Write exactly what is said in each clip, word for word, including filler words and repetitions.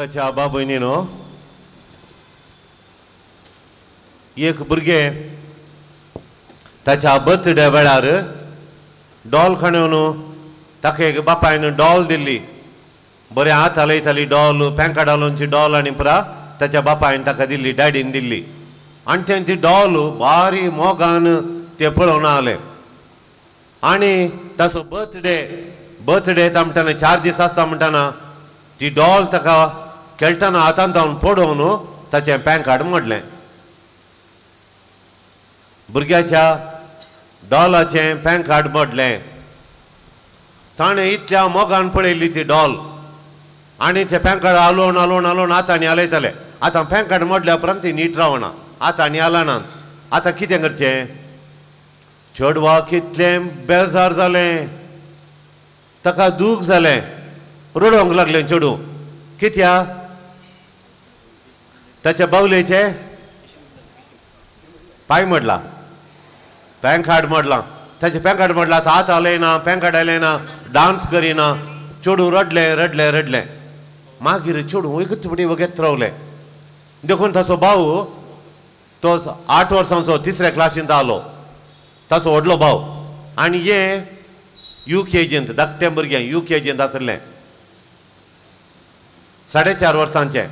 देवाच्या आबा भयणीनो एक भुरगे ताच्या बर्थडे वेळार डॉल खणून ताका एक बापायन डॉल दिल्ली बरें हात हालयताली डॉल पॅन्का डॉलांची डॉल आनी पुरा ताच्या बापायन ताका दिल्ली डॅडीन दिल्ली आनी तें ती डॉल भारी मोगान ते पळोवन आले आनी ताचो बर्थडे बर्थडे येता म्हणटाना चार दीस आसता म्हणटाना ती डॉल ताका खेळटाना हातान जावन पडोवन ताचें पॅन कार्ड मोडलें भुरग्याच्या डॉलाचें पॅन कार्ड मोडलें ताणें इतल्या मोगान पळयल्ली ती डॉल आनी तें पॅन कार्ड आलोवन आलोवन आलोवन आतांनी हालयताले आतां पॅन कार्ड मोडल्या उपरांत ती नीट रावना आतांनी आलाना आतां कितें करचें चेडवा कितलें बेजार जालें ताका दूख जालें रडोंक लागलें चेडूं कित्या ताच्या बावलेचे पांय मोडला पॅन कार्ड मोडला ताचें पॅन कार्ड मोडला हात हालयना पॅन कार्ड हालयना डान्स करिना चेडूं रडलें रडलें रडलें मागीर चेडूं एकच फुटी वगेत रावलें देखून ताचो भाव तो आठ वर्सांचो तिसऱ्या क्लासींत आलो ताचो व्हडलो भाव आनी हे यू केजींत धाकटें भुरगें यू केजींत आसलें साडे चार वर्सांचें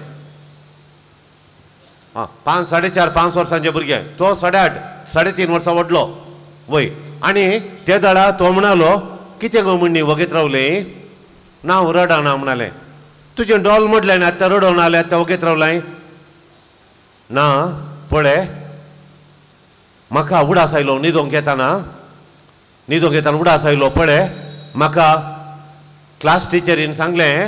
आं पांच साडे चार पांच वर्सांचें भुरगें तो साडे आठ साडे तीन वर्सां व्हडलो वय आनी ते दाडा तो म्हणलो कितें गो म्हणणी वगेत रावलें ना रडना म्हणलें तुजें डॉल मोडलें आनी आतां रडोवन आलें आतां वगेत रावलें ना पळय म्हाका उडास आयलो न्हिदोंक येताना न्हिदोंक येताना उडास आयलो पळय म्हाका क्लास टिचरीन सांगलें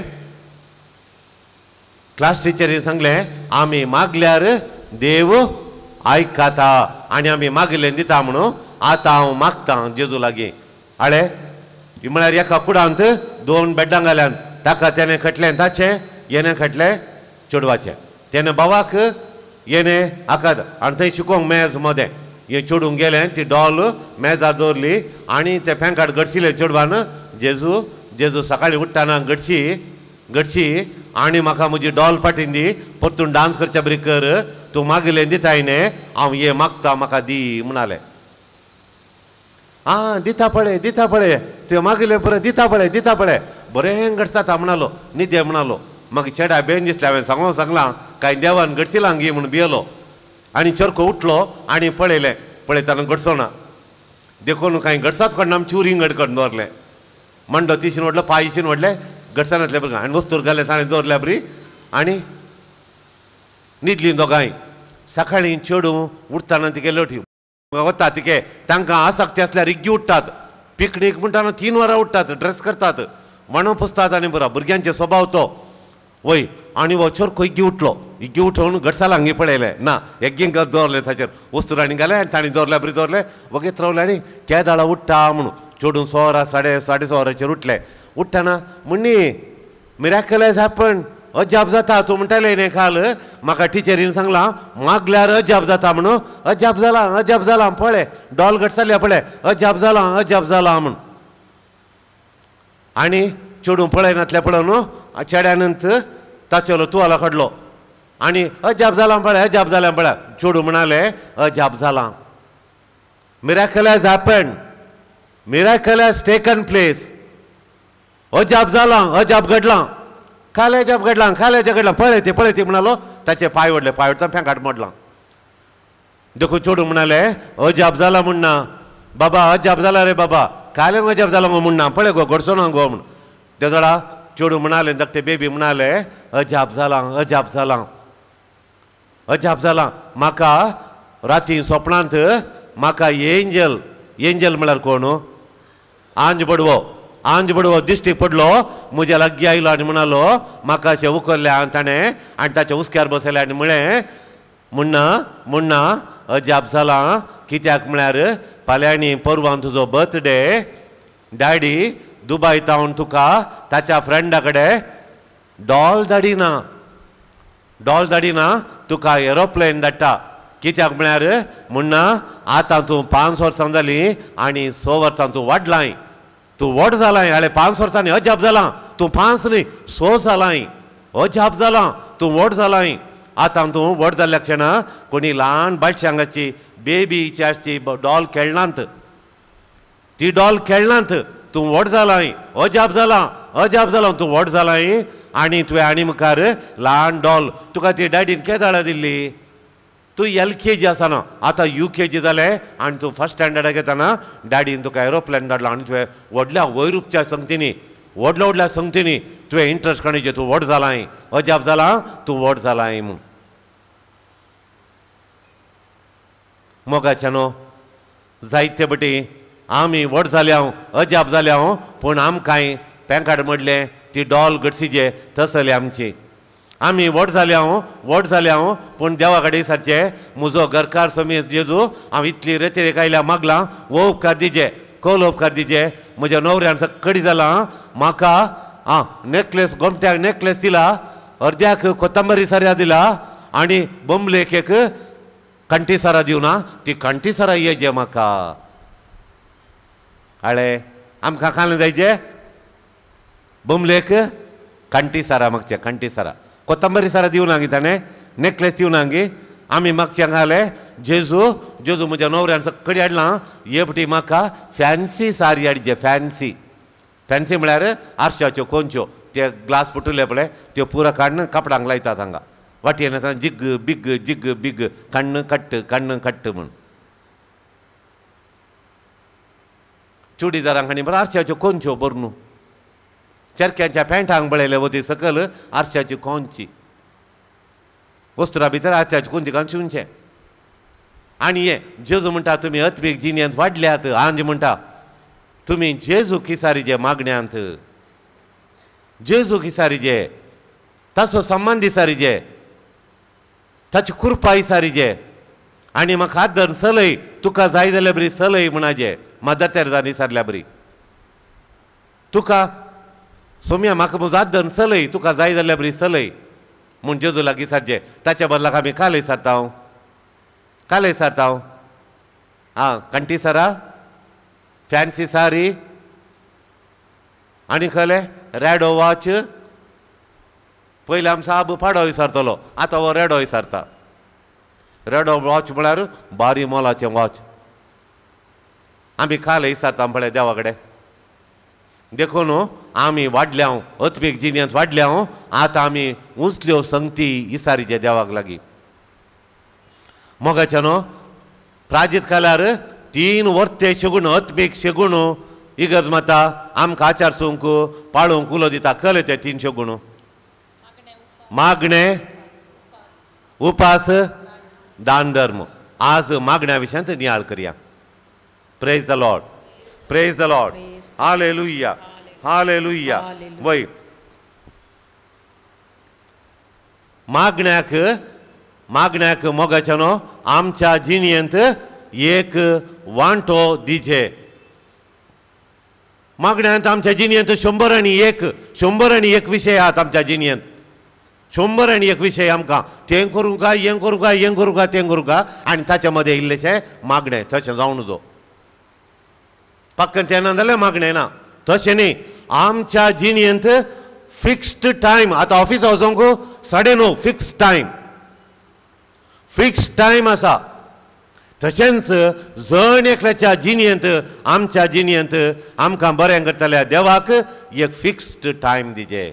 क्लास टिचरीन सांगलें आमी मागल्यार देव आयकता आनी आमी मागिल्लें दिता म्हणून आतां हांव मागतां जेजू लागीं आळे म्हळ्यार एका कुडांत दोन बेड्डां घाल्यात ताका तेणें खटलें ताचें येणें खटलें चेडवाचें तेणें भावाक येणें आकात आनी थंय शिकोवंक मेज मदें हें चेडूंक गेलें ती डॉल मेजार दवरली आनी तें पॅन कार्ड गडशिलें चेडवान जेजू जेजू सकाळीं उठ्ठाना गडशी गडशी आनी म्हाका म्हजी डॉल पाटीन दी परतून डान्स करच्या बरी कर तूं मागिल्लें दिताय न्ही हांव हें मागता म्हाका दी म्हणलें आं दिता पळय दिता पळय तुवें मागिल्लें पळय दिता पळय दिता पळय बरें गडसाता म्हणलो न्हिदे म्हणलो म्हाका चेडा बेन दिसलें हांवें सांगूंक सांगलां कांय देवान गडसिलां गी म्हूण भियेलो आनी चरको उठलो आनी पळयलें पळयताना गडसो ना देखून कांय गडसात कडना आमी चुरींग गड करून दवरलें मंडो तिशीन व्हडलो पांय इशीन व्हडलें गडसानांतले बरें आनी वस्तूर घालें ताणें दवरल्या बरी आनी न्हिदलीं दोगांय सकाळीं चेडूं उठताना तिके लोटी वता तिके तांकां आसक्ती आसल्यार इग्गी उठ्ठात पिकनीक म्हणटाना तीन वरां उठ्ठात ड्रेस करतात वणो पुसतात आनी बरो भुरग्यांचे स्वभाव तो वय आनी हो चोरको इग्गी उठलो इग्गी उठोवन गडसालां हांगी पळयलें ना एग्गींक दवरलें ताचेर वस्तू आनी घालें आनी ताणें दवरल्या बरी दवरलें वगेत रावलें आनी त्या दाळा उठ्ठा म्हणून चेडूं स वरां साडे साडे स वरांचेर उठलें उठ्ठाना म्हणणी मिराकल हॅज हॅपन अजाप जाता तूं म्हणटालें न्ही काल म्हाका टिचरीन सांगलां मागल्यार अजाप जाता म्हणून अजाप जालां अजाप जालां पळय डॉल गडसाल्या पळय अजाप जालां अजाप जालां म्हूण आनी चेडूं पळयनातलें पळोवन चेड्यानंत ताचेलो तुवालो काडलो आनी अजाप जालां पळय अजाप जालें पळय चेडूं म्हणलें अजाप जालां miracle has happen miracle has taken place अजाप जालां अजाप घडलां खाले अजाप घडलां खाले अजाप घडलां पळय ते पळय ते म्हणलो ताचे पांय व्हडले पांय व्हडता पॅन कार्ड मोडलां देखून चेडूं म्हणलें अजाप जालां म्हणना बाबा अजाप जाला रे बाबा कालें अजाप जालां गो म्हणना पळय गो घडचो ना गो म्हूण ते जाणा चेडूं म्हणालें धाकटे बेबी म्हणालें अजाप जालां अजाप जालां अजाप जालां म्हाका राती स्वप्नांत म्हाका एंजल एंजल म्हळ्यार कोण आंज बडवो आंज बडवो दिश्टी पडलो म्हज्या लागीं आयलो आनी म्हणालो म्हाका अशें उखल्लें आनी ताणें आनी ताच्या उस्क्यार बसयलें आनी म्हळें म्हणना म्हणना अजाप जालां कित्याक म्हळ्यार फाल्यांनी परवां तुजो बर्थडे डॅडी दुबय तावन तुका ताच्या फ्रेंडा कडेन डॉल धाडिना डॉल धाडिना तुका एरोप्लेन धाडटा कित्याक म्हळ्यार म्हणना आतां तूं पांच वर्सां जालीं आनी स वर्सां तूं वाडलाय तूं व्हड जालाय हाळे पांच वर्सांनी अजाप जालां तूं पांच न्ही स जालाय अजाप जालां तूं व्हड जालां आतां तूं व्हड जाल्ल्या क्षणा कोणी ल्हान बाटशांगाची बेबीची आसची डॉल खेळनात ती डॉल खेळनात तूं व्हड जालां अजाप जालां अजाप जालां तूं व्हड जालां आनी तुवें आनी मुखार ल्हान डॉल तुका ती डॅडीन केदाळा दिल्ली तूं एल के जी आसतना आतां यू के जी जालें आनी तूं फर्स्ट स्टँडर्डाक येतना डॅडीन तुका एरोप्लेन धाडला आनी तुवें व्हडल्या वैरूपच्या संगतीनी व्हडल्या व्हडल्या संगतीनी तुवें इंट्रस्ट काडूचे तूं व्हड जालां अजाप जालां तूं व्हड जालां म्हूण मोगाच्या न्हू जायते बटी आमी व्हड जाल्या अजाप जाल्या पूण आमकांय पॅन म्हणलें ती डॉल गडसीचे तसले आमची आमी व्हड जाल्या व्हड जाल्या पूण देवा कडेन सारचे म्हजो घरकार समी जेजू हांव इतली रेतेरेक आयल्या मागलां वो उपकार दिजे कौल उपकार दिजे म्हज्या न्हवऱ्यान सकडी जालां म्हाका आं नेकलेस गोमट्याक नेकलेस दिला अर्द्याक कोथंबरी साऱ्या दिला आनी बोंबलेक एक कंठी सारा दिवना ती कंठी सारा येजे म्हाका आळे आमकां खालें जायचे बोंबलेक कंठी सारा मागचे कंठी सारा कोथंबरी सारा दिवना गी ताणें नेकलेस दिवना गी आमी मागचे घाले जेजू जेजू म्हज्या न्हवऱ्यान सकडी हाडलां हेपटी म्हाका फॅन्सी सारी हाडचे फॅन्सी फॅन्सी म्हळ्यार आरशाच्यो कोंच्यो ते ग्लास फुटले पळय त्यो पुरो काडून कपडांक लायतात हांगा वाटयेन येतना जिग बिग जिग बिग कण्ण कट्ट कण्ण कट्ट म्हूण चुडीदारांक आनी बरो आरशाच्यो कोंच्यो बरो न्हू चरक्यांच्या पॅन्टांक बळयले वती सकल आरशाची कोंची वस्त्रा भितर आरशाची कोंची घालून शिवचे आनी हे जेजू म्हणटा तुमी अत्मीक जिणेंत वाडल्यात आंज म्हणटा तुमी जेजू किसारीचे मागण्यांत जेजू किसारीचे ताचो संबंद दिसारीचे ताची कृपा दिसारीचे आनी म्हाका आदर चलय तुका जाय जाल्यार बरी चलय म्हणाजे मदर तेरेसा दिसारल्या बरी तुका सोम्या म्हाका म्हजो आदर चलय तुका जाय जाल्यार बरी चलय म्हूण जेजू लागीं सारचे ताच्या बदलाक आमी कालय सारता कालय सारता आं कंठी सारा फॅन्सी सारी आनी खले रेडो वॉच पयलीं आमचो आबू पाडो विसारतलो आतां हो रेडो विसारता रेडो वॉच म्हळ्यार बारी मोलाचें वॉच आमी काल विसारता पळय देवा कडेन देखून आमी वाडल्या अत्मीक जिणेंत वाडल्या आतां आमी उंचल्यो संगती इसारीचे देवाक लागीं मोगाच्या न्हू प्राजीत काल्यार तीन वर्ते शेगूण अत्मीक शेगूण इगर्ज माता आमकां आचार सुंक पाळूंक उलो दिता कले ते तीन शेगूण मागणे उपास दान धर्म आज मागण्या विशयांत नियाळ करया praise the Lord praise the Lord hallelujah hallelujah वय मागण्याक मागण्याक मोगाच्या न्हू आमच्या जिणेंत एक वांटो दिजे मागण्यांत आमच्या जिणेंत शंबर आनी एक शंबर आनी एक विशय आहात आमच्या जिणेंत शंबर आनी एक विशय आमकां तें करूं काय हें करूं काय हें करूं काय तें करूं काय आनी ताच्या मदें इल्लेशें मागणें तशें जावं नजो पक्कन तें ना जाल्यार मागणें ना तशें न्ही आमच्या जिणेंत फिक्स्ड टायम आतां ऑफिसा वचोंक साडे णव फिक्स टायम फिक्स टायम आसा तशेंच जण एकल्याच्या जिणेंत आमच्या जिणेंत आमकां बरें करतल्या देवाक एक फिक्स्ड टायम दिजे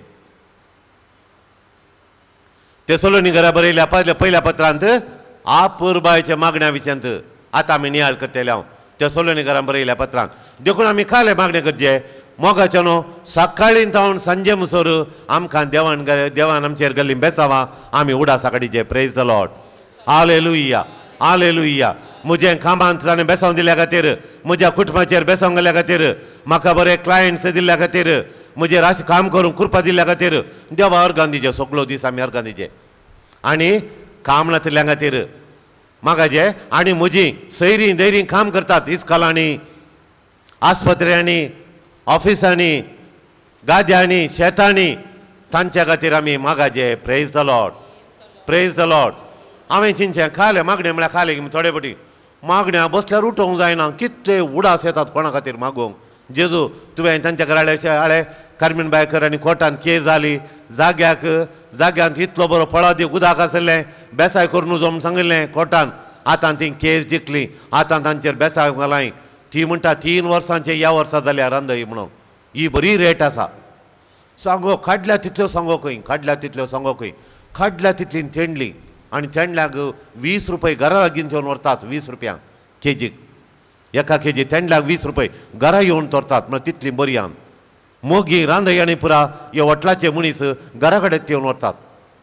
तेसलोनिकरा बरयल्या पयल्या पत्रांत आपुरबायच्या मागण्या विशयांत आतां आमी नियाळ करतले हांव तेसलोनिकरान बरयल्या पत्रांत देखून आमी काले मागणे करचे मोगाच्या न्हू सकाळीं जावन सांजे मुसोर आमकां देवान देवान आमचेर गल्ली बेसावा आमी उडासा काडीचे praise the Lord hallelujah hallelujah म्हजें कामांत ताणें बेसांव दिल्या खातीर म्हज्या कुटुंबाचेर बेसांव घाल्या खातीर म्हाका बरे क्लायंट्स दिल्ल्या खातीर म्हजेर अशें काम करूंक कृपा दिल्ल्या खातीर देवा अर्गां दिचे सगळो दीस आमी अर्गां दिचे आनी काम नातिल्ल्या खातीर म्हाका जे आनी म्हजी सैरीं दैरीं काम करतात इस्कॉलांनी आस्पत्र्यांनी ऑफिसांनी गाद्यांनी शेतांनी तांच्या खातीर आमी मागाचे praise the Lord praise the Lord हांवें चिंतचें खाले मागणें म्हळ्यार खाले थोडे पटी मागण्या बसल्यार उठोवंक जायना कितले उडास येतात कोणा खातीर मागोवंक जेजू तुवें तांच्या घरा हाडे कार्मेनबायकर आनी कोर्टान केस जाली जाग्याक जाग्यान इतलो बरो फळा दी उदक आसलें बेसाय करून नजो म्हूण सांगिल्लें कोर्टान आतां ती केस जिखली आतां तांचेर बेसाय घालाय ती म्हणटा तीन वर्सांचे ह्या वर्सा जाल्या रांदय म्हणून ही बरी रेट आसा सांगो काडल्या तितल्यो सांगो खंय काडल्या तितल्यो सांगो खंय काडल्या तितली थेंडली आनी थेंडल्याक वीस रुपये घरा लागीं घेवन व्हरतात वीस रुपयांक केजीक एका केजी थेंडल्याक वीस रुपये घरा येवन व्हरतात म्हळ्यार तितली बरी आन मोगी रांदय आनी पुरा हे हॉटलाचे मनीस घरा कडेन येवन व्हरतात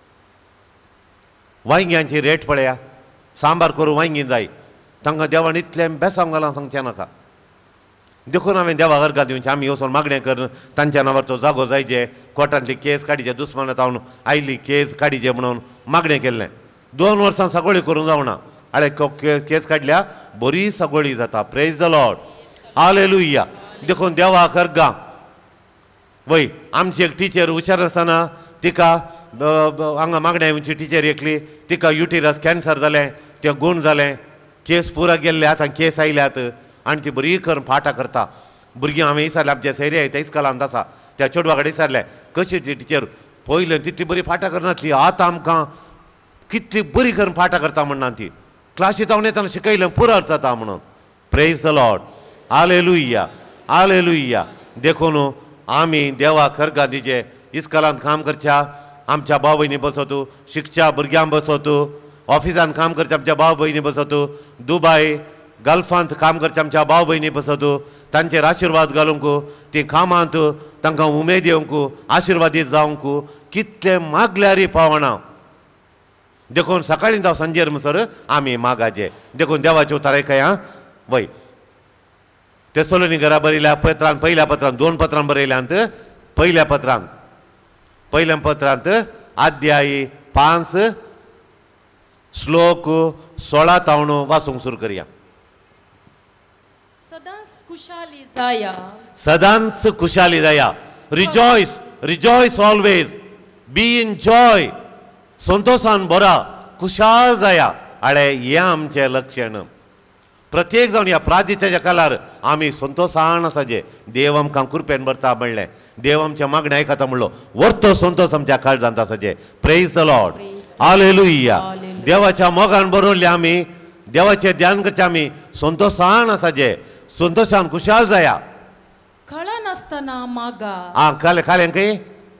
वांयग्यांची रेट पळया सांबार करूं वांयगी जाय तांकां देवान इतलें बेसांव घालां सांगचें नाका देखून हांवें देवा अर्घा दिवचें आमी वचून मागणें कर तांच्या नांवार तो जागो जायचे कोर्टांतली केस काडीचे दुस्मानांत हांव आयली केस काडीचे म्हणून मागणें केल्लें दोन वर्सां सगळी करूंक जावना आळे केस काडल्या बरी सगळी जाता प्रेज द लॉर्ड हालेलुया देखून देवाक अर्घा वय आमची एक टिचर हुशार आसतना तिका हांगा मागण्यांची टिचर एकली तिका युटिरस कॅन्सर जालें तें गूण जालें केस पुरो गेल्ले आतां केस आयल्यात आनी ती बरी करून फाटां करता भुरगीं हांवें विचारलें आमचे सैरे त्या इस्कॉलांत आसा त्या चेडवा कडेन विचारलें कशी ती टिचर पयलें तितली बरी फाटां करनासली आतां आमकां कितली बरी करून फाटां करता म्हणना ती क्लासीत हांव येताना शिकयलें पुरो जाता म्हणून praise the Lord hallelujah hallelujah देखून आमी देवाक अर्घा दिचे इस्कॉलांत काम करच्या आमच्या भाव भयणी बसोतू शिकच्या भुरग्यांक बसोतू ऑफिसान काम करच्या आमच्या भाव भयणी बसोतू दुबय गल्फांत काम करच्या आमच्या भाव भयणी बसोतू तांचेर आशिर्वाद घालूंक ती कामांत तांकां उमेद येवंक आशिर्वादीत जावंक कितलें मागल्यारय पावना देखून सकाळीं जावं सांजेर म्हणसर आमी मागाचे देखून देवाचे उतार आयकय आं वय तेसलोनिकरा बरयल्या पत्रांत पयल्या पत्रांत दोन पत्रां बरयल्यांत पयल्या पत्रांत पयल्या पत्रांत अध्याय पांच श्लोक सोळा तावन वाचूंक सुरू करया सदांच खुशाली जाया सदांच खुशाली जाया rejoice rejoice always be in joy संतोषान बरा खुशाल जाया आळे हें आमचें लक्षण प्रत्येक जावन ह्या प्रार्थनेच्या काळार आमी संतोषान आसाचे देव आमकां कृपेन भरता म्हणलें देव आमच्या मागणें आयकता म्हणलो वर्तो संतोष आमच्या काळजांत आसाचे प्रेज द लॉर्ड हालेलुया देवाच्या मोगान बरोवले आमी देवाचें ध्यान करचें आमी संतोषान आसाचे संतोषान खुशाल जाया कळा नासतना मागा आं काले कालें खंय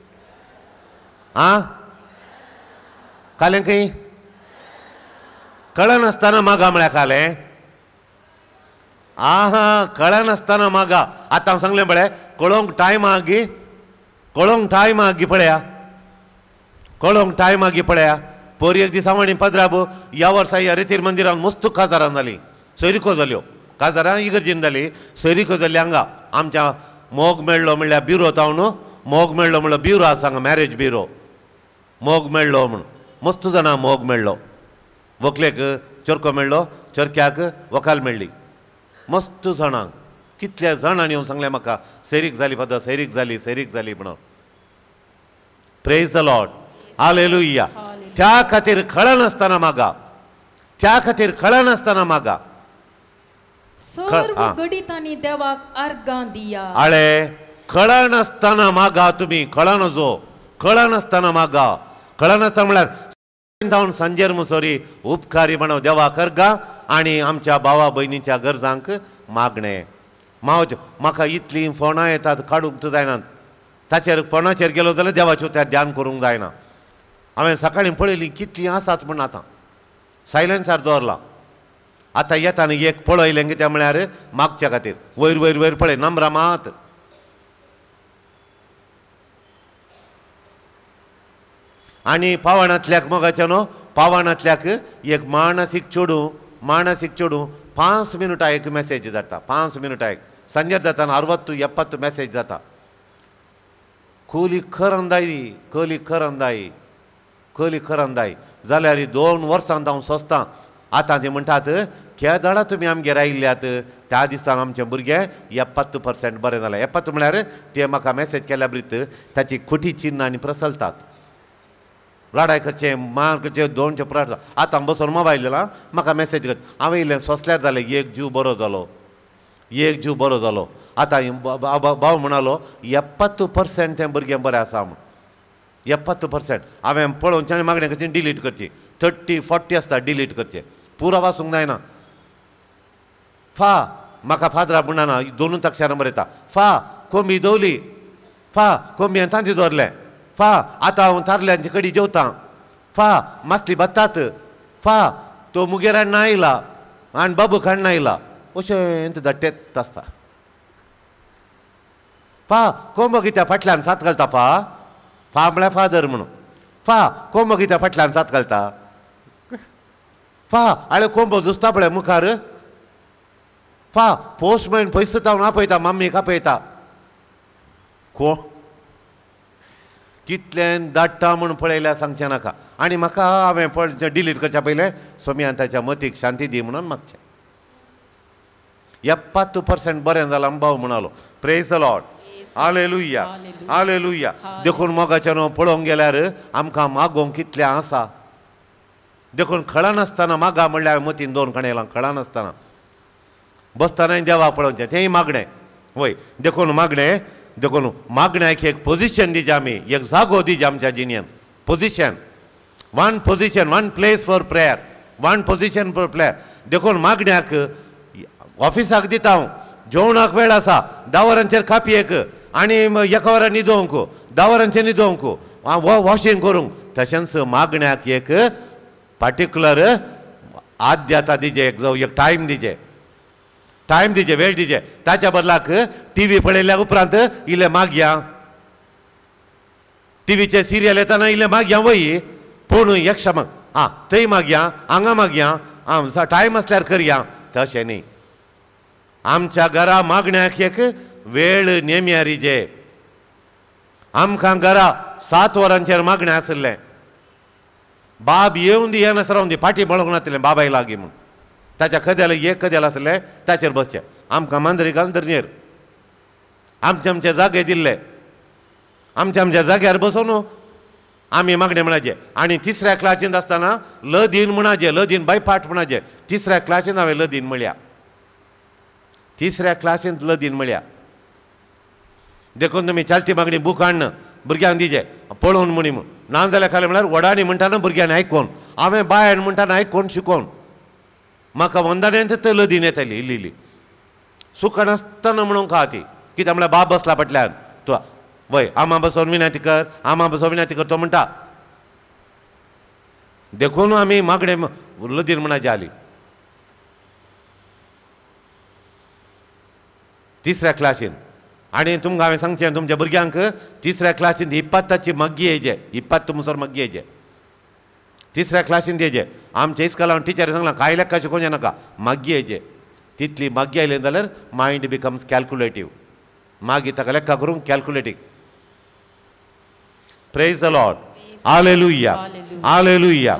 आं कालें खंय कळ नासतना मागा म्हळ्यार कालें आं हा कळ नासतना मागा आतां हांव सांगलें पळय कळोवंक टायम आगी कळोवंक टायम आगी पळया कळोवंक टायम आगी पळया पोरी एक दीस आनी पदराबू ह्या वर्सा ह्या रितीर मंदिरान मस्त काजारां जालीं सैरिको जाल्यो काजारां इगर्जीन जाली सैरिको जाल्ली हांगा आमच्या मोग मेळ्ळो म्हणल्यार बिरो ताव न्हू मोग मेळ्ळो म्हणल्यार बिरो आसा हांगा मॅरेज बिरो मोग मेळ्ळो म्हूण मस्त जाणां मोग मेळ्ळो व्हंकलेक चरको मेळ्ळो चरक्याक व्हंकाल मेळ्ळी मस्त जाणांक कितल्या जाणांनी येवन सांगलें म्हाका सैरीक जाली फादर सैरीक जाली सैरीक जाली म्हणून प्रेज द लॉर्ड हालेलुया त्या खातीर कळनासतना मागा त्या खातीर कळनासतना मागा सर्व गडितांनी देवाक अर्घां दिया आळे कळनासतना मागा तुमी कळनजो कळनासतना मागा कळनासतना म्हळ्यार जावन सांजेर मुसोरी उपकारी म्हणून देवाक अर्घा आनी आमच्या भावा भयणीच्या गरजांक मागणें मावच म्हाका इतलीं फोनां येतात काडूंक जायनात ताचेर फोनाचेर गेलो जाल्यार देवाचें त्या ध्यान करूंक जायना हांवें सकाळीं पळयलीं कितलीं आसात म्हण आतां सायलेन्सार दवरला आतां येता न्ही एक पळयलें कितें म्हळ्यार मागच्या खातीर वयर वयर वयर पळय नंबरां मात आनी पावणांतल्याक मोगाचें न्हू पावणांतल्याक एक मानसीक चेडूं मानसीक चेडूं पांच मिनटां एक मॅसेज जाता पांच मिनटां एक सांजेर जाता अरवत्तू एप्पत्तू मॅसेज जाता खोली खर अंदाई खोली खर अंदाई खोली खर अंदाई जाल्यार दोन वर्सां हांव सोंसतां आतां ते म्हणटात केदाळा तुमी आमगेर आयिल्ल्यात त्या दिसान आमचें भुरगें एप्पत्तू पर्सेंट बरें जालें एप्पत्तू म्हळ्यार ते म्हाका मॅसेज केल्या ब्रीत ताची खोटी चिन्ह आनी प्रसलतात लढाई करचें मार करचें दोनशे प्रार्थ आतां बसून मोबायल दिला म्हाका मॅसेज कर हांवें इल्लें सोंसल्यार जालें एक जीव बरो जालो एक जीव बरो जालो आतां भाव म्हणालो एप्पत्त पर्सेंट तें भुरगें बरें आसा म्हूण एप्पत्त पर्सेंट हांवें पळोवन ताणें मागणें करची डिलीट करची थर्टी फोर्टी आसता डिलीट करचें पुरो वाचूंक जायना फा म्हाका फादरा म्हणना दोनूच अक्षरां बरयता फा कोंबी दवली फा कोंबयेन तांचे दवरलें फा आतां हांव तारल्यांचे कडी जेवतां फा मासली बत्तात फा तो मुगेर हाडून आयला आनी बाबूक हाडून आयला अशें धाडटेत आसता फा कोंबो कित्या फाटल्यान सात घालता फा फा म्हळ्यार फादर म्हणून फा कोंबो कित्या फाटल्यान सात घालता फा आळे कोंबो जुस्ता पळय मुखार फा पोस्टमॅन पयस जावन आपयता मम्मीक आपयता कोण कितल्यान धाडटा म्हूण पळयल्यार सांगचें नाका आनी म्हाका हांवें पळय डिलीट करच्या पयलें समियांताच्या मतीक शांती दी म्हणून मागचें एप्पत्त पर्सेंट बरें जालां भाव म्हणालो praise the Lord hallelujah hallelujah देखून मोगाचें न्हू पळोवंक गेल्यार आमकां मागोवंक कितलें आसा देखून कळनासतना मागा म्हणल्यार मतीन दोन कणेलां कळनासतना बसतना देवा पळोवचें तेंय मागणें वय देखून मागणें देखून मागण्याक एक पोजिशन दिजे आमी एक जागो दिजे आमच्या जिणेंत position one position one place for prayer one position for prayer देखून मागण्याक ऑफिसाक दिता हांव जेवणाक वेळ आसा धा वरांचेर कापयेक आनी एका वरां न्हिदोवंक धा वरांचेर न्हिदोवंक वॉशिंग करूंक तशेंच मागण्याक एक पार्टिक्युलर आद्यता दिजे एक जावं एक टायम दिजे टायम दिजे वेळ दिजे ताच्या बदलाक टी व्ही पळयल्या उपरांत इल्लें मागया टीव्हीचे सिरियल येताना इल्लें मागया वय पूण एक क्षमा आं थंय मागया हांगा मागया आं टायम आसल्यार करया तशें न्ही आमच्या घरा मागण्याक एक वेळ नेम्या रिजे आमकां घरा सात वरांचेर मागणें आसलें बाब येवन दी येनास रावन दी फाटीं बळोवंक नासलें बाबाय लागीं म्हूण ताच्या कदेल एक कदेल आसलें ताचेर बसचें आमकां मांद्री गांधरनेर आमचे आमचे जागे दिल्ले आमच्या आमच्या जाग्यार बसून आमी मागणें म्हणचे आनी तिसऱ्या क्लासींत आसतना ल दिन म्हणचे ल दिन बायपाट म्हणचे तिसऱ्या क्लासींत हांवें ल दिन म्हळ्या तिसऱ्या क्लासींत ल दिन म्हळ्या देखून तुमी चालची मागणी बूक हाडन भुरग्यांक दिजे पळोवन म्हणी म्हूण ना जाल्यार खाली म्हळ्यार वडांनी म्हणटाना भुरग्यांनी आयकोन हांवें बायन म्हणटाना आयकोन शिकोवन म्हाका वंदनेंत तर ल दिन येताली इल्ली इल्ली सुख नासतना म्हणूंक आहा ती कित्याक म्हळ्यार बाब बसला फाटल्यान तूं वय आमा बसोवन विनंती कर आमा बसोवन विनंती कर तो म्हणटा देखून आमी मागणें ल दिन म्हणाची आली तिसऱ्या क्लासीन आनी तुमकां हांवें सांगचें तुमच्या भुरग्यांक तिसऱ्या क्लासीन इप्पत्ताची मग्गी येजे इप्पत्त मुसोर मग्गी येजे तिसऱ्या क्लासीन येजे आमच्या इस्कॉलान टिचरी सांगलां कांय लेक्का शिकोवचें नाका मग्गी येजे तितली मग्गी आयली जाल्यार मायंड बिकम्स कॅल्कुलेटीव मागीर ताका लेक्का करूंक calculative praise the Lord hallelujah hallelujah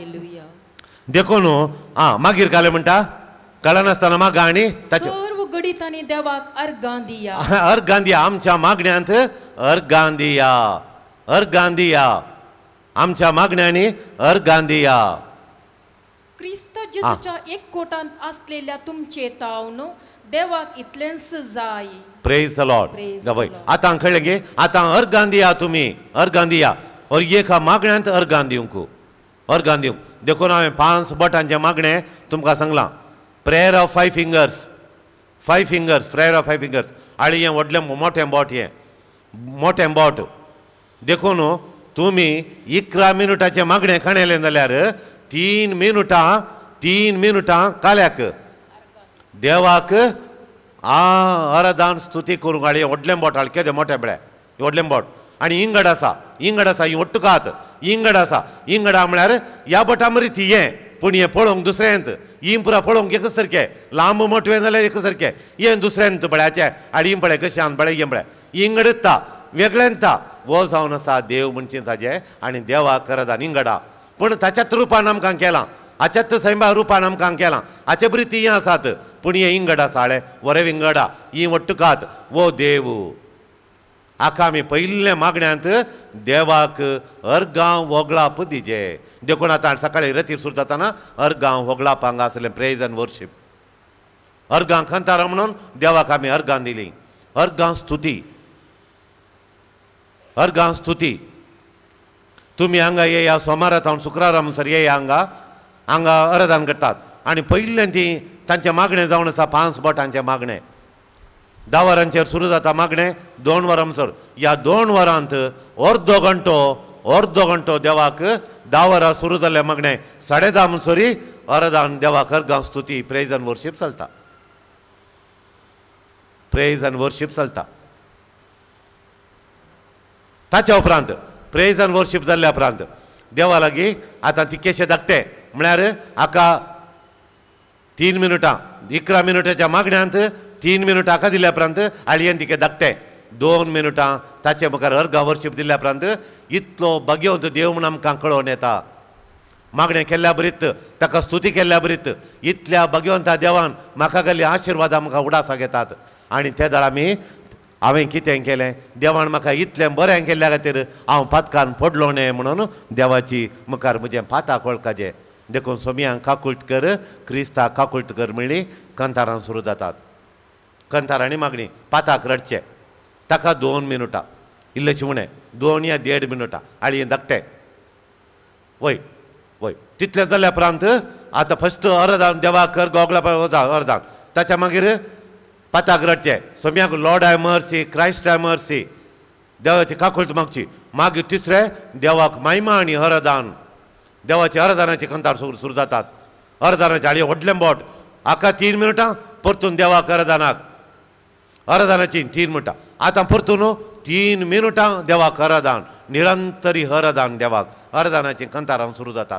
देखून आं मागीर काले म्हणटा कळनासतना मागा आनी ताचे गणितांनी देवाक अर्गां दिया अर्गां दिया आमच्या मागण्यांत अर्गां दिया अर्गां दिया आमच्या मागण्यांनी अर्गां दिया क्रिस्त जेजूच्या एक कोटांत आसलेल्या तुमचे तावन देवाक इतलेंच जाय प्रेज द लॉर्ड जावय आतां कळ्ळें गे आतां अर्गां दिया तुमी अर्गां दिया और एका मागण्यांत अर्गां दिवंक अर्गां दिवंक देखून हांवें पांच बोटांचें मागणें तुमकां सांगलां prayer of five fingers five fingers prayer of five fingers आनी हें व्हडलें मोठें बोट हें मोठें बोट देखून तुमी इकरा मिनटाचें मागणें काणयलें जाल्यार तीन मिनटां तीन मिनटां काल्याक देवाक आ अराधान स्तुती करूंक आनी व्हडलें बोट हलकें मोठें बेळें व्हडलें बोट आनी इंगड आसा इंगड आसा ही ओट्टुकात इंगड आसा इंगडा म्हळ्यार ह्या बोटा मरी ती हें पूण हें पळोवंक दुसऱ्यांत ही पुरा पळोवंक एक सारकें लांब मोटवें जाल्यार एक सारकें हें दुसऱ्यांत बळ्याचें आनी ही पळय कशें आनी बळें हें बळें इंगडता वेगळ्यांता वो जावन आसा देव म्हणचें ताजें आनी देवाक करता इंगडा पूण ताच्याच रुपान आमकां केलां हाच्याच सैमा रुपान आमकां केलां हाचे बरी ती आसात पूण हें इंगड आसा हाळे वरे विंगडा ही वट्टुकात वो देव हाका आमी पयल्या मागण्यांत देवाक अर्गांव वगळाप दिजे देखून आतां सकाळीं रतीर सुरू जाताना अर्गांव वगळाप हांगा आसलें प्रेज एंड वर्शीप अर्गां कंतारां म्हणून देवाक आमी अर्गां दिली. अर्गां स्तुती, अर्गां स्तुती. तुमी हांगा येया, सोमारांत शुक्रारा म्हणसर येया हांगा हांगा अर्दान करतात. आनी पयलीं ती तांचें मागणें जावन आसा पांच बोटांचें मागणें. धा वरांचेर सुरू जाता मागणें, दोन वरां म्हणसर. ह्या दोन वरांत अर्दो घंटो अर्दो घंटो देवाक, धा वरां सुरू जाल्लें मागणें साडे धा म्हणसरी अर्दान देवाक अर्गां स्तुती, प्रेज आनी वर्शीप चलता. प्रेज आनी वर्शीप चलता. ताच्या उपरांत प्रेज आनी वर्शीप जाल्ल्या उपरांत देवा लागीं आतां ती केशे धाकटे म्हळ्यार हाका तीन मिनटां, इकरा मिनटाच्या मागण्यांत तीन मिनटां हाका दिल्या उपरांत आळयेन तिके धाकटे दोन मिनटां ताचे मुखार अर्गां वर्शीप दिल्या उपरांत इतलो भगवंत देव म्हूण आमकां कळोवन येता. मागणें केल्ल्या बरीत, ताका स्तुती केल्ल्या बरीत इतल्या भगवंता देवान म्हाका गेल्ली आशिर्वादां म्हाका उडासा घेतात. आनी ते दाळ आमी हांवें कितें केलें, देवान म्हाका इतलें बरें केल्ल्या खातीर हांव पातकान पडलो न्हय म्हणून देवाची मुखार म्हजें पाताक वळखाचें. देखून सोमयांक काकुळट कर, क्रिस्ताक काकुळट कर म्हणली कंतारां सुरू जातात. कंतारांनी मागणी पाताक रडचें. ताका दोन मिनटां इल्लेशें उणें, दोन या देड मिनटां आळयेन धाकटें वय वय तितलें जाल्ल्या उपरांत आतां फस्ट अर्दान देवाक कर, गोगला वचा अर्दान. ताच्या मागीर पाताक रडचें. सोम्याक lord I mercy, Christ I mercy, देवाची काकुळट मागची. मागीर तिसरें देवाक महिमा आनी अर्दान, देवाचे अर्दानाचे कंतार सुरू सुरू जातात. अर्दानाचे आळये व्हडलें बोट हाका तीन मिनटां, परतून देवाक अर्दानाक अर्दानाची तीन मिनटां. आतां परतून तीन मिनटां देवाक अर्दान, निरंतरी अर्दान देवाक अर्दानाची कंतारां सुरू जातात.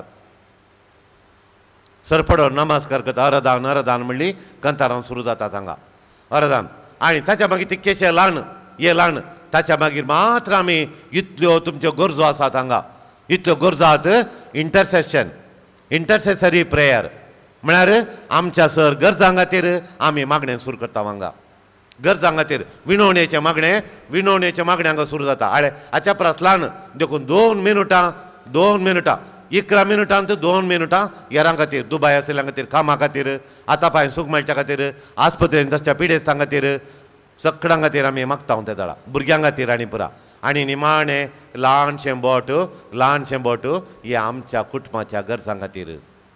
सरपडो नमस्कार करता, अर्दान अर्दान म्हणली कंतारां सुरू जातात हांगा अर्दान. आनी ताच्या मागीर ती केशे ल्हान हे ल्हान ताच्या मागीर मात्र आमी इतल्यो तुमच्यो गरजो आसात हांगा, इतल्यो गरजो आहात. इंटरसेशन, इंटरसेसरी प्रेयर म्हळ्यार आमच्या सर गरजां खातीर आमी मागणें सुरू करता हांगा. गरजां खातीर विणवणेचें मागणें, विणवणेचें मागणें हांगा सुरू जाता. आळे हाच्या परस ल्हान देखून दोन मिनटां, दोन मिनटां इकरा मिनटांत दोन मिनटां हेरां खातीर, दुबाय आसलेल्या खातीर, कामा खातीर, आतां पांय सूख मेळच्या खातीर, आस्पत्रेन तशा पिडेस्तां खातीर, सगळ्यां खातीर आमी मागता ते दाळा, भुरग्यां खातीर आनी पुरा. आनी निमाणें ल्हानशें बोट, ल्हानशें बोट हें आमच्या कुटुंबाच्या गरजां खातीर,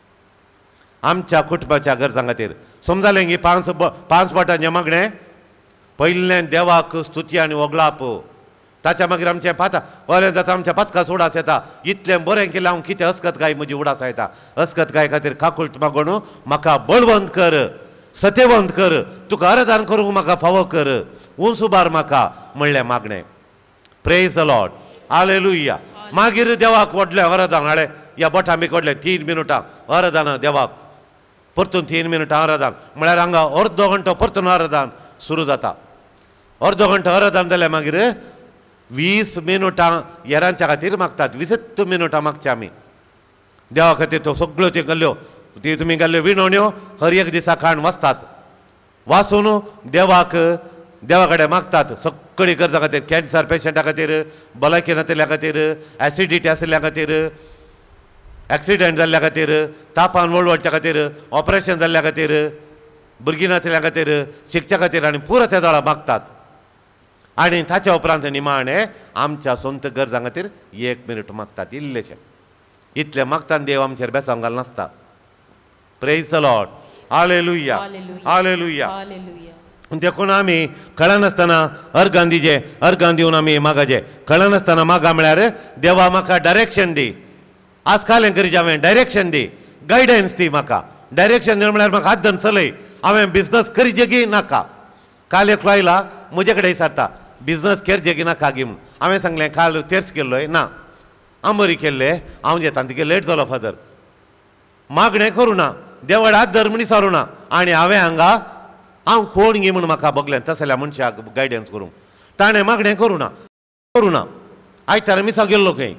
आमच्या कुटुंबाच्या गरजां खातीर. समजालें ही पांच पांच बोटांचें मागणें. पयलें देवाक स्तुती आनी वगळाप, ताच्या मागीर आमचें पाता बरें जाता, आमच्या पातकास उडास येता. इतलें बरें केलें हांव कितें अस्कतकाय म्हजी उडास येता. अस्कतकाय खातीर काकुळट मागून म्हाका बळवंत कर, सत्यवंत कर, तुका अर्दान करूंक म्हाका फावो कर, उंच उबार म्हाका म्हणलें मागणें. Praise the Lord, hallelujah. मागीर देवाक व्हडलें अर्दान हाडलें. ह्या बोटां बी व्हडलें तीन मिनटां अर्दान देवाक, परतून तीन मिनटां अर्दान म्हळ्यार हांगा अर्दो घंटो परतून अर्दान सुरू जाता. अर्दो घंटो अर्दान जाल्यार मागीर वीस मिनटां हेरांच्या खातीर मागतात. वीसच मिनटां मागचे आमी देवा खातीर. त्यो सगळ्यो त्यो गेल्ल्यो ती तुमी गेल्ल्यो विणवण्यो हर एक दिसा खाण वाचतात. वाचून देवाक देवा कडेन मागतात सगळी गरजां खातीर. कॅन्सर पेशंटा खातीर, भलायकी नासलेल्या खातीर, एसिडिटी आसलेल्या खातीर, एक्सिडेंट जाल्ल्या खातीर, तापान वळवडच्या खातीर, ऑपरेशन जाल्ल्या खातीर, भुरगीं नासलेल्या खातीर, शिकच्या खातीर आनी पुरो त्या जाळा मागतात. आनी ताच्या उपरांत निमाणें आमच्या सोंत गरजां खातीर एक मिनट मागतात. इल्लेशें इतलें मागतना देव आमचेर बेसांव घाल नासता. Praise the Lord, hallelujah, hallelujah. देखून आमी कळनासतना अर्गां दिजे, अर्गां दिवन आमी मागचे. कळनासतना मागा म्हळ्यार देवा म्हाका डायरेक्शन दी. आज कालें करीत हांवें डायरेक्शन दी, गायडन्स दी म्हाका. डायरेक्शन दी म्हळ्यार म्हाका हात धरून चलय. हांवें बिजनस करी जेगी नाका. काल एकलो आयला म्हजे कडेन विचारता बिजनस केर जेगी नाका गी म्हूण. हांवें सांगलें काल तेर्स केल्लोय ना, आंबोरी केल्ले हांव जेता. तिके लेट जालो फादर. मागणें करूं ना, देवाड हात धर म्हूण विचारूं ना. आनी हांवें हांगा हांव कोण गी म्हूण म्हाका बगलें तसल्या मनशाक गायडन्स करूंक. ताणें मागणें करूं ना, करूं ना. आयतारा मिसा गेल्लो खंय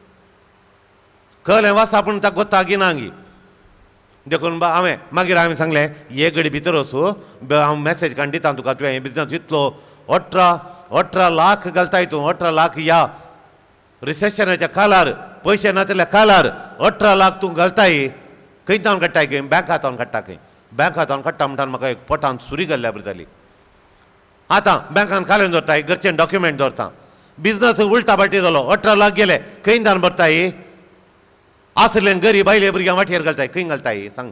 कळ्ळें वासा पूण ताका गोत्ता गी ना गी. देखून बा हांवें मागीर हांवें सांगलें हे घडी भितर वचूं हांव मॅसेज काडून दिता तुका. तुवें हे बिजनस इतलो अठरा अठरा लाख घालता हितून. अठरा लाख ह्या रिसेशनाच्या कालार, पयशे नासल्या कालार अठरा लाख तूं घालताय खंय तावन काडटाय खंय बँक खात्यान काडटा खंय. बँक हातान काडटा म्हणटा म्हाका एक पोटांत सुरी घाल्ल्या बरी जाली. आतां बँकान खालें दवरताय, घरचें डॉक्युमेंट दवरता, बिजनस उलटा बाटी जालो, अठरा लाख गेले, खंय दान भरताय? आसलें गरीब बायले भुरग्यां वाटेर घालताय, खंय घालताय सांग?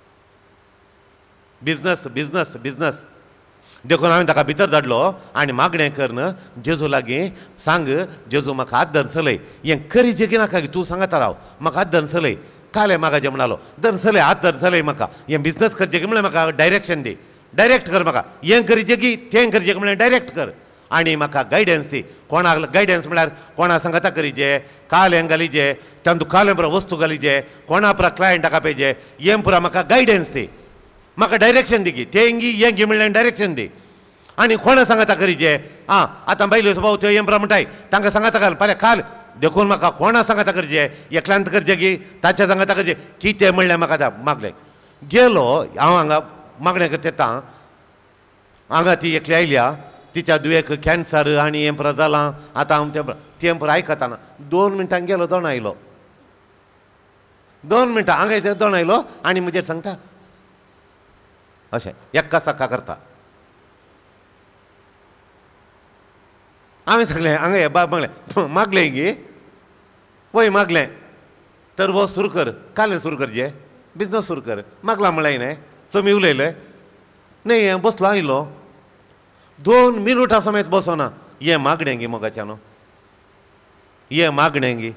बिजनस बिजनस बिजनस देखून हांवें ताका भितर धाडलो आनी मागणें कर न्हय जेजू लागीं सांग, जेजू म्हाका हात धरून चलय, हें करी जेगी नाका तूं सांगाता राव, म्हाका हात धरून चलय. काले मागाचें म्हणलो, धरून चलय, हात धरून चलय म्हाका, हें बिजनस करचें म्हळ्यार म्हाका डायरेक्शन दी, डायरेक्ट कर म्हाका, हें करी जेगी तें करचें म्हळ्यार डायरेक्ट कर. आनी म्हाका गायडन्स दी. कोणाक गायडन्स म्हळ्यार कोणा सांगाता करीचे, कालें घालीचे, तातूंत कालें पुरो वस्तू घालीचे, कोणा पुरा क्लायंटाक आपेचे, हें पुरा म्हाका गायडन्स दी, म्हाका डायरेक्शन दी, तें घी हें घे म्हणल्यार डायरेक्शन दी. आनी कोणा सांगाता करीचे, आं आतां बायलो भाऊ थंय हें पुरा म्हणटाय, तांकां सांगाता घाल, फाल्यां काल देखून म्हाका कोणा सांगाता करचे, एकल्यांत करचे की ताच्या सांगाता करचे, कितें म्हणल्यार म्हाका मागलें. गेलो हांव हांगा मागणें करता येता, हांगा ती एकली आयल्या, तिच्या दुयेक कॅन्सर आनी हें पुरो जालां. आतां हांव तें तें पुरो आयकताना दोन मिनटां गेलो, दोन आयलो, दोन मिनटां हांगा येता दोन आयलो आनी म्हजेर सांगता अशें एक्का सक्का करता. हांवें सांगलें हांगा हें बाब मागलें मागलें गे पळय मागलें तर वो सुरू कर, कालें सुरू करचें, बिजनस सुरू कर. मागला म्हळ्यार न्हय समी उलयलें न्हय, हें बसलो आयलो दोन मिनटां समेत बसोना, हें मागणें गे मोगाच्यान, हें मागणें गे.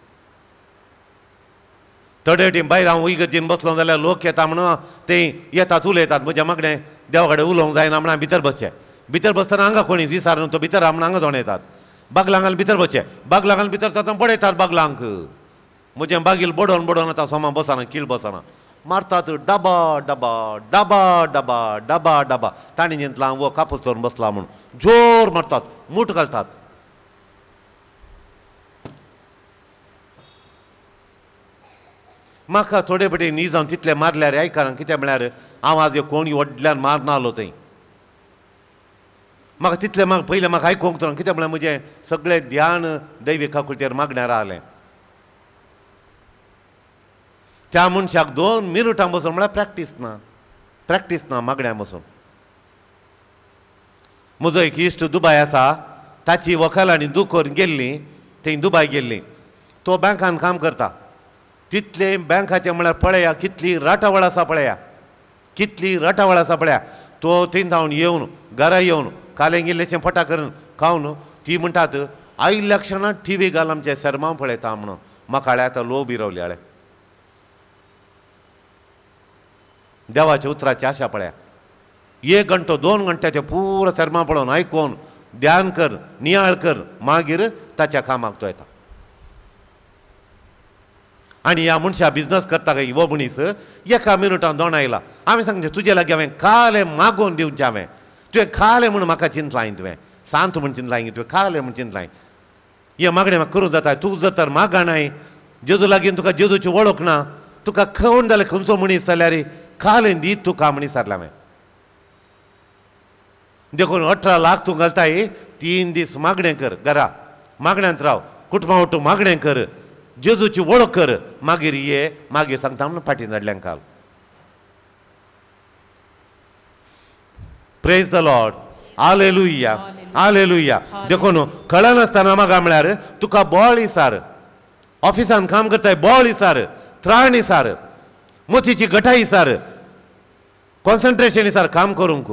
थोडे वटेन भायर हांव इगर्जेन बसलो जाल्यार लोक येता म्हणून तें येतात उलयतात, म्हजें मागणें देवा कडेन उलोवंक जायना म्हणून भितर बसचें. भितर बसतना हांगा कोणी विचार तो भितर म्हणून हांगा जावन येतात, बागलां घालून भितर बसचें, बागलां घालून भितर तातूंत पडयतात बागलांक. म्हजें बागील बडोवन बडोवन आतां सोमा बसना, कीळ बसना, मारतात डबा डबा डबा डबा डबा डबा. ताणी चिंतलां वो कापूस चोरून बसला म्हणून जोर मारतात, मूठ घालतात. म्हाका थोडे फावटी न्ही जावन तितले मारल्यार आयकना, कित्याक म्हळ्यार हांव आज कोणी व्हडल्यान मारनालो थंय. म्हाका तितलें म्हाका पयलें म्हाका आयकूंक ना, कित्याक म्हळ्यार म्हजें सगळें ध्यान दैवीक काकुळचेर मागण्यार रावलें. त्या मनशाक दोन मिनटां बसून म्हळ्यार प्रॅक्टीस ना, प्रॅक्टीस ना मागण्यां बसून. म्हजो एक इश्ट दुबाय आसा, ताची वकालांनी दूख करून गेल्ली, थंय दुबाय गेल्ली, तो बँकान काम करता. तितले बँकाचें म्हळ्यार पळया कितली राटावळ आसा, पळया कितली राटावळ आसा पळया. तो थंय जावन येवन घरा येवन कालें गेल्लेशें पोटा करून खावन ती म्हणटात आयिल्ल्या क्षणांत टी व्ही घाल आमचें शर्माव पळयता म्हणून. म्हाका हाळे आतां लो बी रावली हाळे. देवाच्या उतराची आशा पळया, एक घंटो दोन घंट्याचे पुरो शर्मा पळोवन आयकोन ध्यान कर, नियाळ कर, मागीर ताच्या कामाक तो येता. आनी ह्या मनशा बिजनस करता काय वो मनीस एका मिनटान दोन आयला. हांवें सांगलें तुजे लागीं हांवें खालें मागोवन दिवचें, हांवें तुवें खालें म्हणून म्हाका चिंतलाय, तुवें सांत म्हूण चिंतलाय, तुवें खालें म्हूण चिंतलाय. हें मागणें म्हाका करूं जाता. तूं जर तर मागणाय, जेजू लागीं तुका जेजूची वळख ना, तुका खंय जाल्यार खंयचो मनीस जाल्यार खालें दी तुका म्हणी सारलें हांवें. देखून अठरा लाख तूं घालताय, तीन दीस मागणें कर, घरा मागण्यांत राव, कुटुंबा वटून मागणें कर, जेजूची वळख कर, मागीर ये, मागीर सांगता म्हणून फाटीं धाडल्यांक घाल. Praise the Lord, hallelujah hallelujah. देखून कळनासतना मागा म्हळ्यार तुका बोळ इसार, ऑफिसान काम करताय बोळ इसार, त्राण इसार, मोतीची गठाय इसार, कॉन्सन्ट्रेशन इसार काम करूंक,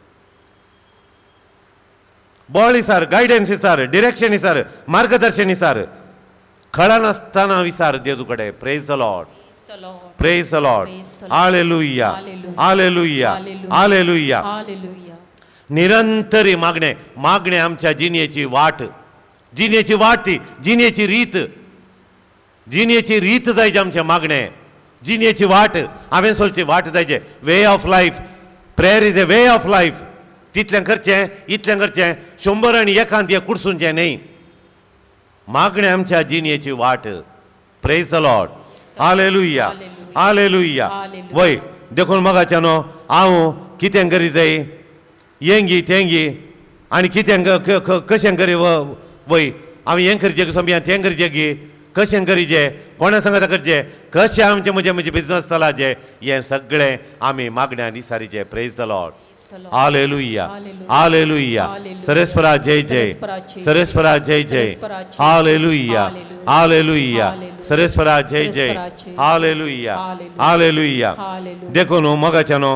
बोळ इसार, गायडन्स इसार, डिरेक्शन इसार, मार्गदर्शन इसार, कळनासतना विचार जेजू कडेन. Praise the Lord, praise the Lord, hallelujah hallelujah hallelujah. निरंतरी मागणे, मागणे आमच्या जिणेची वाट, जिणेची वाट ती जिणेची रीत, जिणेची रीत जायचे आमचे मागणे, जिणेची वाट हांवें सोलची वाट जायचे. Way of life, prayer is a way of life. तितलें करचें इतलें करचें, शंबर आनी एकांत हें कुडसूनचें न्ही. मागणे आमच्या जिणेची वाट. Praise the Lord, hallelujah hallelujah. वय देखून मगाच्यान हांव कितें करी जाय, येंगी तेंगी आनी कितें कशें करी वय, हांव हें करचें सोंप्या तें करचें गी, कशें करीचें कोणा सांगात करचे कशें आमचे म्हणजे म्हणजे बिझनस चलाचे हें सगळें आमी मागण्या दिसारीचे praise the Lord hallelujah hallelujah सरेस्परा जय जय सरेस्परा जय जय हालेलुया हालेलुया सरेस्परा जय जय हालेलुया हालेलुया देखो न्हू मोगाच्या न्हू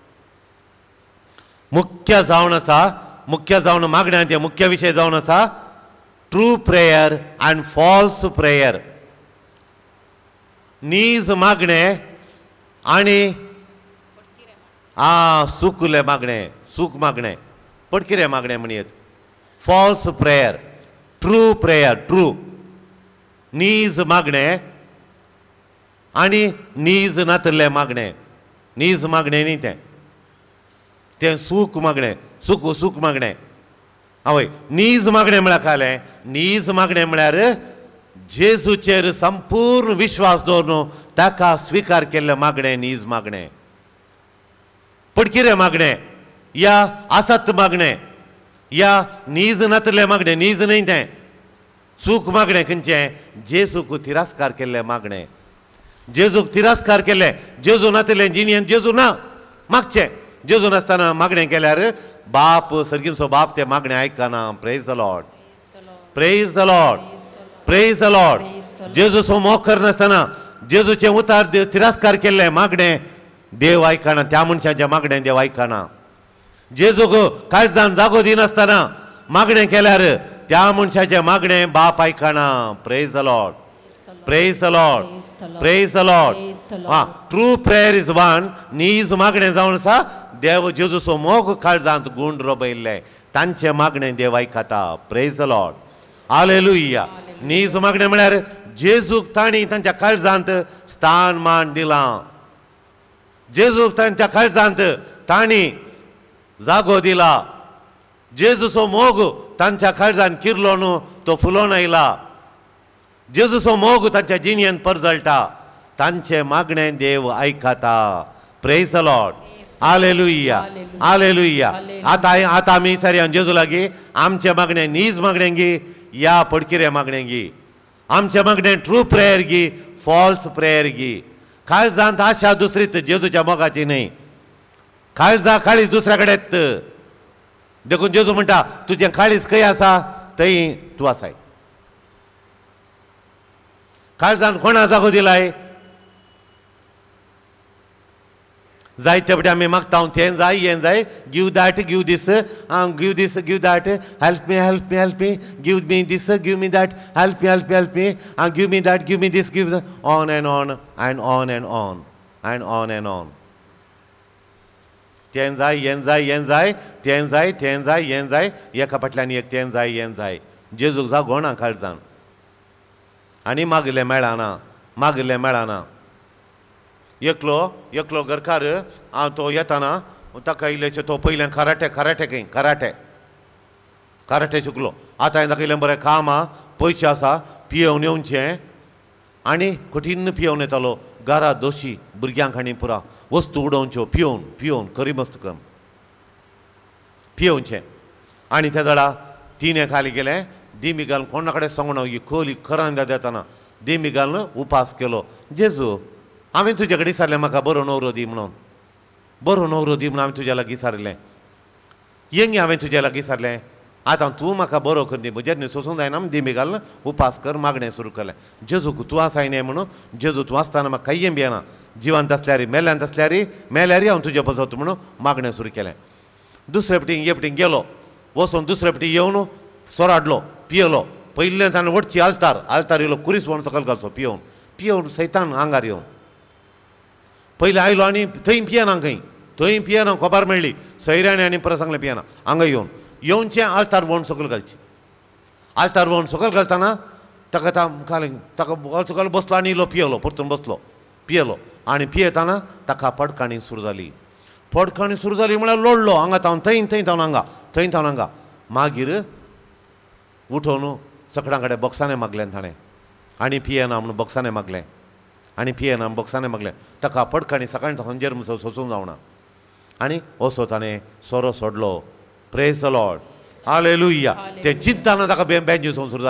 मुख्य जावन आसा मुख्य जावन मागण्यांचे मुख्य विशय जावन आसा true prayer and false prayer नीज मागणे आणि आ सुकले मागणे सूक मागणे पटकिरे मागणे म्हणयत false prayer true prayer true नीज मागणे आणि नीज नातले मागणे नीज मागणे न्ही तें तें सूक मागणे सूक सूक मागणे हय नीज मागणे म्हळ्यार खालें नीज मागणे म्हळ्यार जेजूचेर संपूर्ण विश्वास दवरून ताका स्विकार केल्ले मागणे नीज मागणे पडकिरे मागणे या आसत मागणे या नीज नातले मागणे नीज न्ही तें सूख मागणे खंयचें जेजूक तिरस्कार केल्ले मागणे जेजूक तिरस्कार केल्ले जेजू नातले जिणेंत जेजू ना मागचे जेजू नासतना मागणें केल्यार बाप सर्गीचो बाप ते मागणें आयकना praise the Lord praise the Lord praise the lord जेजूचो मोग करनासतना जेजूचे उतार तिरस्कार केल्ले मागणें देव आयकना त्या मनशाच्या मागणें देव आयकना जेजूक काळजान जागो दिनासतना मागणें केल्यार त्या मनशाचें मागणें बाप आयकना praise the Lord praise the Lord praise the lord हा ट्रू प्रेयर इज वन नीज मागणें जावन आसा देव जेजूचो मोग काळजांत गुंड रोबयल्ले तांचे मागणें देव आयकता प्रेज द लॉर्ड हालेलुया नीज मागणें म्हळ्यार जेजूक तांणी तांच्या काळजांत स्थान मान दिलां जेजूक तांच्या काळजांत तांणी जागो दिला जेजूचो मोग तांच्या काळजांत किरलो न्हू तो फुलोवन आयला जेजूचो मोग तांच्या जिणेंत परजळटा तांचे मागणें देव आयकता praise the Lord hallelujah hallelujah आतां आतां आमी सारी जेजू लागीं आमचे मागणें नीज मागणें गी या पडकिरे मागणें गी आमचे मागणें ट्रू प्रेयर गी फॉल्स प्रेयर गी काळजांत आशा दुसरीत जेजूच्या मोगाची न्ही काळजा काळीज दुसऱ्या कडेच देखून जेजू म्हणटा तुजें काळीज खंय आसा थंय तूं आसाय काळजांत कोणा जागो दिलाय जायते फावटी आमी मागता तें जाय हें जाय give that give this give this give that help me help me help me give me this give me that help me help me help me give me that give me this give on and on and on and on and on and on तें जाय हें जाय हें जाय तें जाय तें जाय हें जाय एका फाटल्यान एक तें जाय हें जाय जेजूक जागो ना काळजान आनी मागले मेळना मागले मेळना एकलो एकलो घरकार हांव तो येताना ताका इल्लेशे तो पयलें कराटे कराटे खंय कराटे कराटे शिकलो आतां हांवें ताका इल्लें बरें काम आहा पयशे आसा पियेवन येवचें आनी कठीण पियेवन येतालो घरा दोशी भुरग्यांक आनी पुरा वस्तू उडोवच्यो पियोवन पियोवन करी मस्त कम पियोवचें आनी त्या झाडा तिने खाली गेलें दिमी घालून कोणा कडेन सांगूना ही खोली खरां देताना दिमी घालून उपास केलो जेजू हांवें तुजे कडेन विचारलें म्हाका बरो नवरो दी म्हणून बरो नवरो दी म्हणून हांवें तुज्या लागीं विचारलें येंगी हांवें तुज्या लागीं विचारलें आतां तूं म्हाका बरो कर दी म्हजेर न्ही सोसूंक जायना दिमी घालून उपास कर मागणें सुरू केलें जेजूक तूं आसाय न्ही म्हणून जेजू तूं आसतना म्हाका कांय भियेना जिवांत आसल्यार मेल्यांत आसल्यार मेल्यार हांव तुजे बसत म्हणून मागणें सुरू केलें दुसरे फावटी हे फावटी गेलो वचून दुसरे फावटी येवन सोराडलो पियेलो पयलें ताणें वटची आलतार आलतार येयलो कुरीस म्हणून सकयल घालचो पियोवन पियोवन सैतान आंगार येवन पयलीं आयलो आनी थंय पियेना खंय थंय पियेना खबर मेळ्ळी सैऱ्यानी आनी परत सांगलें पियेना हांगा येवन येवनचें आलतार वोवन सकयल घालचें आलतार वोवन सकयल घालतना ताका ताका ताका सकयल बसलो आनी इल्लो पियेलो परतून बसलो पियेलो आनी पियेताना ताका पडकाणी सुरू जाली पडकाणी सुरू जाली म्हळ्यार लोळलो हांगा तावन थंय थंय तावन हांगा थंय तावन हांगा मागीर उठोवन सकडा कडेन बॉक्सांनी मागलें ताणें आनी पियेना म्हणून बॉक्सांनी मागलें आनी पियेना बॉक्सांनी मागलें ताका पडकाणी सकाळी सांजेर म्हणून सोसूंक जावना आनी असो ताणें सोरो सोडलो प्रेज द लॉर्ड हालेलुया तें चिंताना ताका बे बेंचीसून सुरू जालें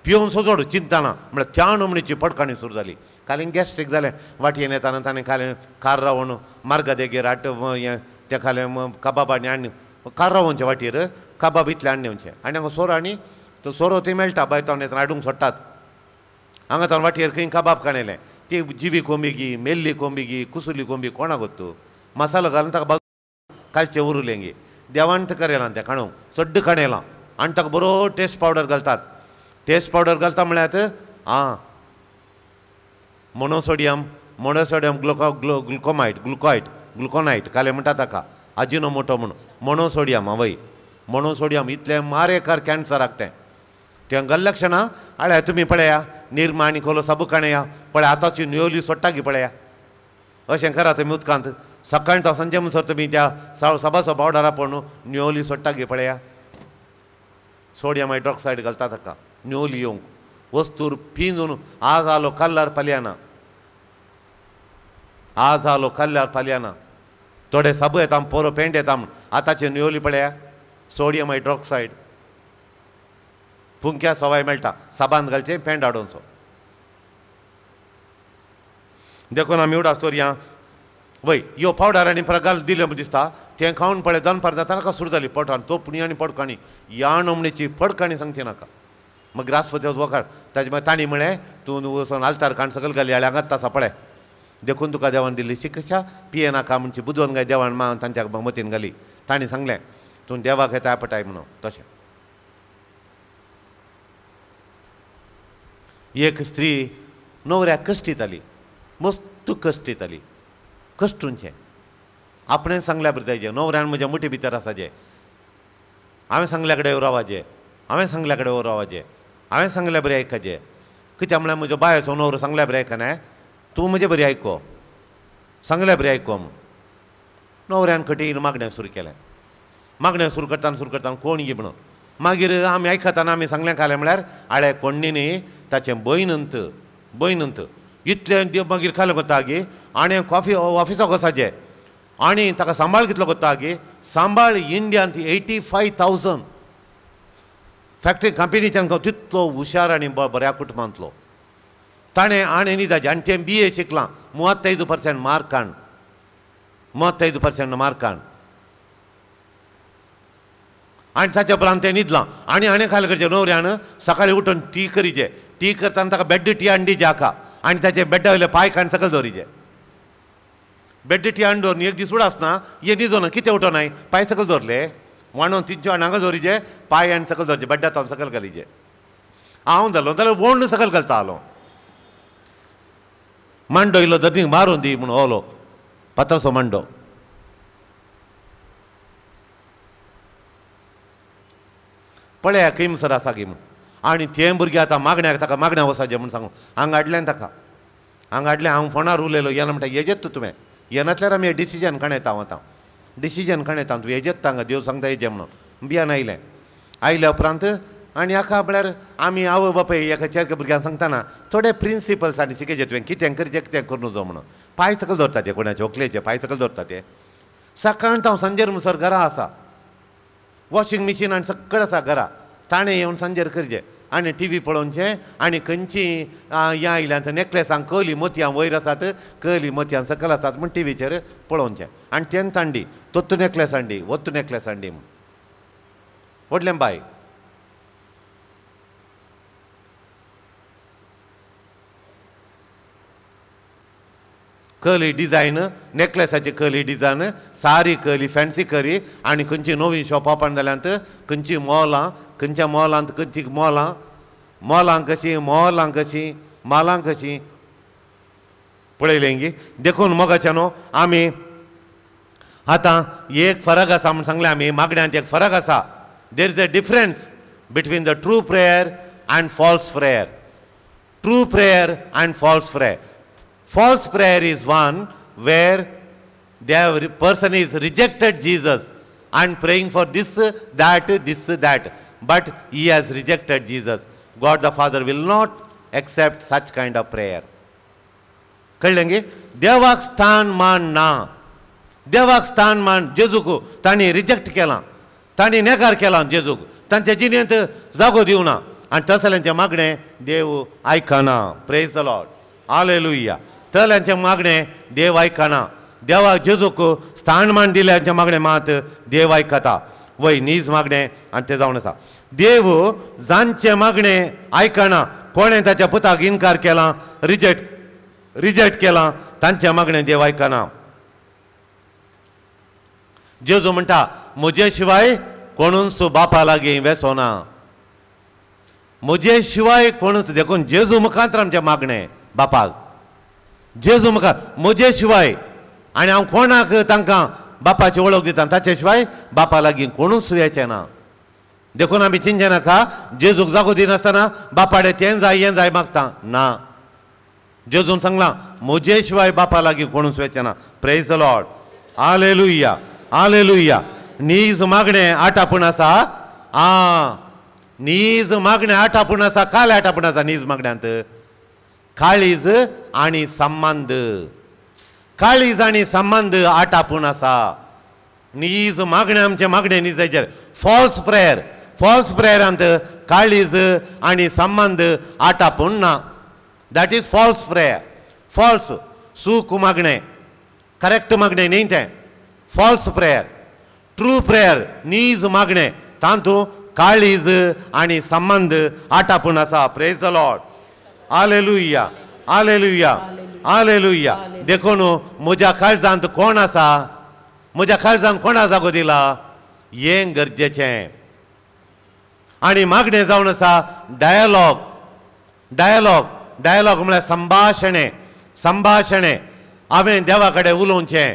पिवून सोजोड चिंतना म्हळ्यार त्या नमणीची पडकाणी सुरू जाली कालीन गॅस्ट्रीक जालें वाटयेन येताना ताणें खालें कार रावण मार्गा देगेर आट हें तें खालें कबाब आनी आनी कार रावणचे वाटेर कबाब इतले हाडणेवचे आनी हांगा सोरो आनी तो सोरो थंय मेळटा बायतावन येताना हाडूंक सोडटात हांगा तावन वाटेर खंय कबाब काणयलें ती जिवी कोंबिगी मेल्ली कोंबिगी कुसुली कोंबी कोणाक गोत्तू मसालो घालून ताका बाग कालचे उरुलें गे देवान तें करेलां तें काणूंक सड्ड काणयलां आनी ताका बरो टेस्ट पावडर घालतात टेस्ट पावडर घालता म्हळ्यार आं मोनोसोडियम मोनोसोडियम ग्लुको ग्लो ग्लुकोमायट ग्लुकोयट ग्लुकोनायट काले म्हणटा ताका अजिनो मोटो म्हणून मोनोसोडियम हवय मोनोसोडियम इतलें मारेकार कॅन्सराक तें तें घाल्ल्या क्षणां आळ्या तुमी पळया निर्मा आनी खोलो साबू काणया पळय आतांची न्युयोली सोडटा गी पळया अशें करा तुमी उदकांत सकाळी तो संजे म्हणसर तुमी त्या साव सबासो पावडरा पळोवन न्युयोली सोडटा गी पळया सोडियम हायड्रॉक्सायड घालता ताका न्युयोली येवंक वस्तूर पिंजून आज आलो कल्ल्यार फाल्याना आज आलो कल्ल्यार फाल्याना थोडे साबू येता पोरो पेंट येता म्हूण आतांचे न्युयोली पळया सोडियम हायड्रॉक्सायड फुंक्या सवाय मेळटा साबान घालचें पेंट हाडोवचो देखून आमी उडा स्टोरया वय यो पावडर आनी प्रगाल दिले दिसता तें खावन पळय दनपार जाता नाका सुरू जाली पोटान तोपणी आनी पडकाणी ह्या नमणेची पडकाणी सांगची नाका मग राष्ट्रपती वकार ताजे मागीर तांणी म्हळें तूं वचून आल्तार काण सकयल घाली हाडे हांगात आसा पळय देखून तुका देवान दिल्ली शिक्षा पिये नाका म्हणची बुदवन गाय देवान मा तांच्या मतीन घाली तांणी सांगलें तूं देवाक येता पटाय म्हणून तशें एक स्त्री न्हवऱ्याक कश्टीताली मस्त कश्टीताली कश्टूंचें आपणें सांगल्या बरें जायचें न्हवऱ्यान म्हज्या मुठी भितर आसा जें हांवें सांगल्या कडेन रावाजें हांवें सांगल्या कडेन रावाजें हांवें सांगल्या बरें आयकाजें कित्याक म्हळ्यार म्हजो बायचो न्हवरो सांगल्या बरें आयकना तूं म्हजें बरें आयको सांगल्या बरें आयको म्हूण न्हवऱ्यान कठीण मागणें सुरू केलें मागणें सुरू करतना सुरू करतना कोण गी म्हणून मागीर आमी आयकताना आमी सांगलें खालें म्हळ्यार आळे कोण्णीनी ताचें भयणंत भयणंत इतलें मागीर खालें कोत्ता गे आनी कॉफी ऑफिसाक वचाचें आनी ताका सांबाळ कितलो कोत्ता गे सांबाळ इंडियांत एटी फाय थावजंड फॅक्टरी कंपनीच्यान तितलो हुशार आनी बऱ्या कुटुंबांतलो ताणें आनी न्ही ताजें आनी तें बी ए शिकलां मुवत्तैದು पर्सेंट मार्कान मुवत्तैದು पर्सेंट मार्कान आनी ताच्या उपरांत तें न्हिदलां आनी आनी खाल करचें न्हवऱ्यान सकाळीं उठून टी करीचें टी करतना ताका बेड टी हांडी जाका आनी ताचे बेड्डा वयले पांय काडून सकयल दवरीचे बेड टी हांडी दवरून एक दीस उडासना हे न्हिदो ना कितें उठोनाय पांय सकयल दवरले वाणून तिनचे हांगा दवरीचे पांय आनी सकयल दवरचे बेड्डा तावन सकयल घालीचे हांव जालो जाल्यार वोंड सकयल घालता आलो मांडो इल्लो धरणीक मारून दी म्हणून ओलो पातळसो मांडो पळया किमसर आसा गी म्हूण आनी तें भुरगें आतां मागण्याक ताका मागण्या वसाचें म्हूण सांगून हांगा हाडलें ताका हांगा हाडलें हांव फोनार उलयलो येना म्हणटा हेजेत तुवें येनातल्यार आमी डिसिजन काणयता हांव आतां डिसिजन काणयता तूं हेजेत तांगा देव सांगता हेजें म्हणून बियान आयलें आयल्या उपरांत आनी हाका म्हळ्यार आमी आवय बापाय एका चेरक्या भुरग्यांक सांगतना थोडे प्रिंसिपल्स आनी शिकयचे तुवें कितें करचें कितें करूं नजो म्हणून पांय सकयल दवरता ते कोणाचे व्हंकलेचे पांय सकयल दवरता ते सकाळीं हांव सांजेर म्हणसर घरा आसा वॉशिंग मिशीन आनी सक्कळ आसा घरा ताणें येवन सांजेर करचें आनी टी व्ही पळोवचें आनी खंयची हें आयल्यांत नेक्लेसांक कली मोतयां वयर आसात कली मोतयां सकयल आसात म्हूण टी व्हीचेर पळोवचें आनी तें तांडी तोत्तू नेक्लेस हांडी वत्तू नेक्लेस हांडी म्हूण व्हडलें बाय कली डिजायन नेक्लेसाची कली डिजायन सारी कली फॅन्सी करी आनी खंयची नवीन शॉप ओपन जाल्यांत खंयची मॉलां खंयच्या मॉलांत खंयची मॉलां मॉलांक कशीं मॉलांक कशीं मालांक कशीं पळयलें गी देखून मोगाच्या न्हू आमी आतां एक फरक आसा म्हूण सांगलें आमी मागण्यांत एक फरक आसा there is a difference between the true prayer and false prayer true prayer and false prayer false prayer is one where the person is rejected Jesus and praying for this, that, this, that. But he has rejected Jesus. God the Father will not accept such kind of prayer. कळ्ळें गे देवाक स्थान मान ना देवाक स्थान मान जेजूक तांणी reject केलां तांणी नेकार केलां जेजूक तांच्या जिणेंत जागो दिवना आनी तसल्यांचें मागणें देव आयकना. Praise the Lord. हालेलुया. तसल्यांचें मागणें देव आयकना. देवाक जेजूक स्थानमान दिल्यांचें मागणें मात देव आयकता. वय नीज मागणें आनी तें जावन आसा. देव जांचें मागणें आयकना, कोणें ताच्या पुताक इन्कार केला, रिजेक्ट रिजेक्ट केला, तांचें मागणें देव आयकना. जेजू म्हणटा म्हजे शिवाय कोणूच बापा लागीं वेसोना. म्हजे शिवाय कोणूच देखून जेजू मुखांतर आमचें मागणें बापाक. जेजू मुखार म्हजे शिवाय आनी हांव कोणाक तांकां बापाची वळख दिता ताचे शिवाय बापा लागीं कोणूच येचें ना. देखून आमी चिंतचे नाका जेजूक जागो दिनासतना बापाडे तें जाय हें जाय मागता ना. जेजून सांगलां म्हजे शिवाय बापा लागीं कोणूच वेचें ना. Praise the Lord. Hallelujah. Hallelujah. नीज मागणें आटापूण आसा. आ नीज मागणें आटापूण आसा. काल आटापूण आसा नीज मागण्यांत काळीज आनी संबंद. काळीज आनी संबंद आटापूण आसा. नीज मागणें आमचें मागणें न्हिजेचेर. False prayer. फॉल्स प्रेयरांत काळीज आनी संबंद आटापूण ना. That is false prayer. False सूख मागणें, करेक्ट मागणें न्ही तें. False prayer. ट्रू प्रेयर नीज मागणें तांतूं काळीज आनी संबंद आटापूण आसा. Praise the Lord. Hallelujah. Hallelujah. Hallelujah. देखून म्हज्या काळजांत कोण आसा, म्हज्या काळजांत कोणा जागो दिला हें गरजेचें. आनी मागणें जावन आसा डायलॉग. डायलॉग डायलॉग म्हळ्यार संभाशणें. संभाशणें. हांवें देवा कडेन उलोवचें.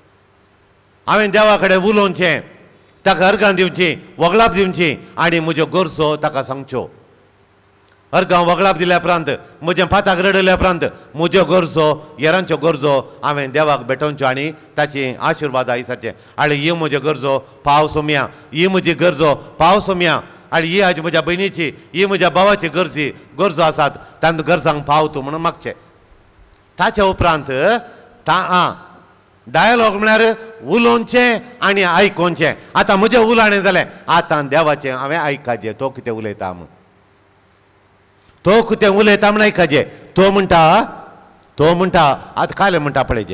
हांवें देवा कडेन उलोवचें. ताका अर्गां दिवची, वगलाप दिवची आनी म्हज्यो गरजो ताका सांगच्यो. अर्गां वगलाप दिल्या उपरांत, म्हज्या पाताक रडल्या उपरांत म्हज्यो गरजो, हेरांच्यो गरजो हांवें देवाक भेटोवच्यो आनी ताची आशिर्वाद आयसाचे. आनी ही म्हज्यो गरजो पाव सोम्या. ही म्हजी गरजो पाव सोम्या. आनी ही हाजी म्हज्या भयणीची, ही म्हज्या भावाची गरजी गरजो आसात, तांकां गरजांक पाव तूं म्हणून मागचें. ताच्या उपरांत ता आं डायलॉग म्हळ्यार उलोवचें आनी आयकोवचें. आतां म्हजें उलोवणें जालें, आतां देवाचें हांवें आयकाचें. तो कितें उलयता म्हूण, तो कितें उलयता म्हूण आयकाचें. तो म्हणटा तो म्हणटा आतां काले म्हणटा पळय,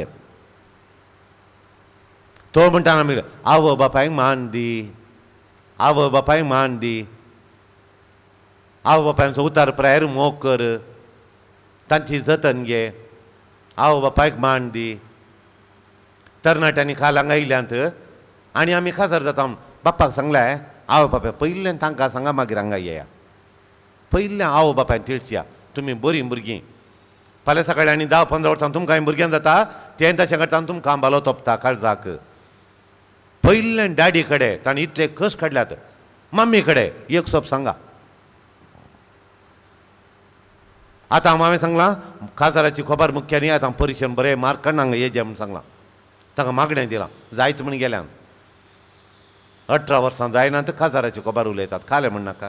तो म्हणटा आमी आवय बापायक मान दी, आवय बापायक मान दी, आवय बापायचो उतार प्रायर मोग कर, तांची जतन घे, आवय बापायक मान दी. तरणाट्यांनी काल हांगा आयल्यांत आनी आमी खासर जाता. बापाक सांगलें आवय बापाय पयलें तांकां सांगा मागीर हांगा येया. पयलें आवय बापायन तिळच्या तुमी बरीं भुरगीं. फाल्यां सकाळीं आनी धा पंदरा वर्सां तुमकां भुरग्यां जाता तें तशें करता आनी तुमकां बालो तोपता काळजाक. पयलें डॅडी कडेन ताणें इतले कश्ट काडल्यात. मम्मी कडेन एक सोप सांगा. आतां हांवें सांगलां खासदाराची खबर मुख्य न्ही. आतां परिक्षेन बरें मार्क काडून हांगा येजें म्हूण सांगलां. ताका मागणें दिलां जायत म्हूण गेल्यान. अठरा वर्सां जायना तर खासदाराची खबर उलयतात. काले म्हण नाका.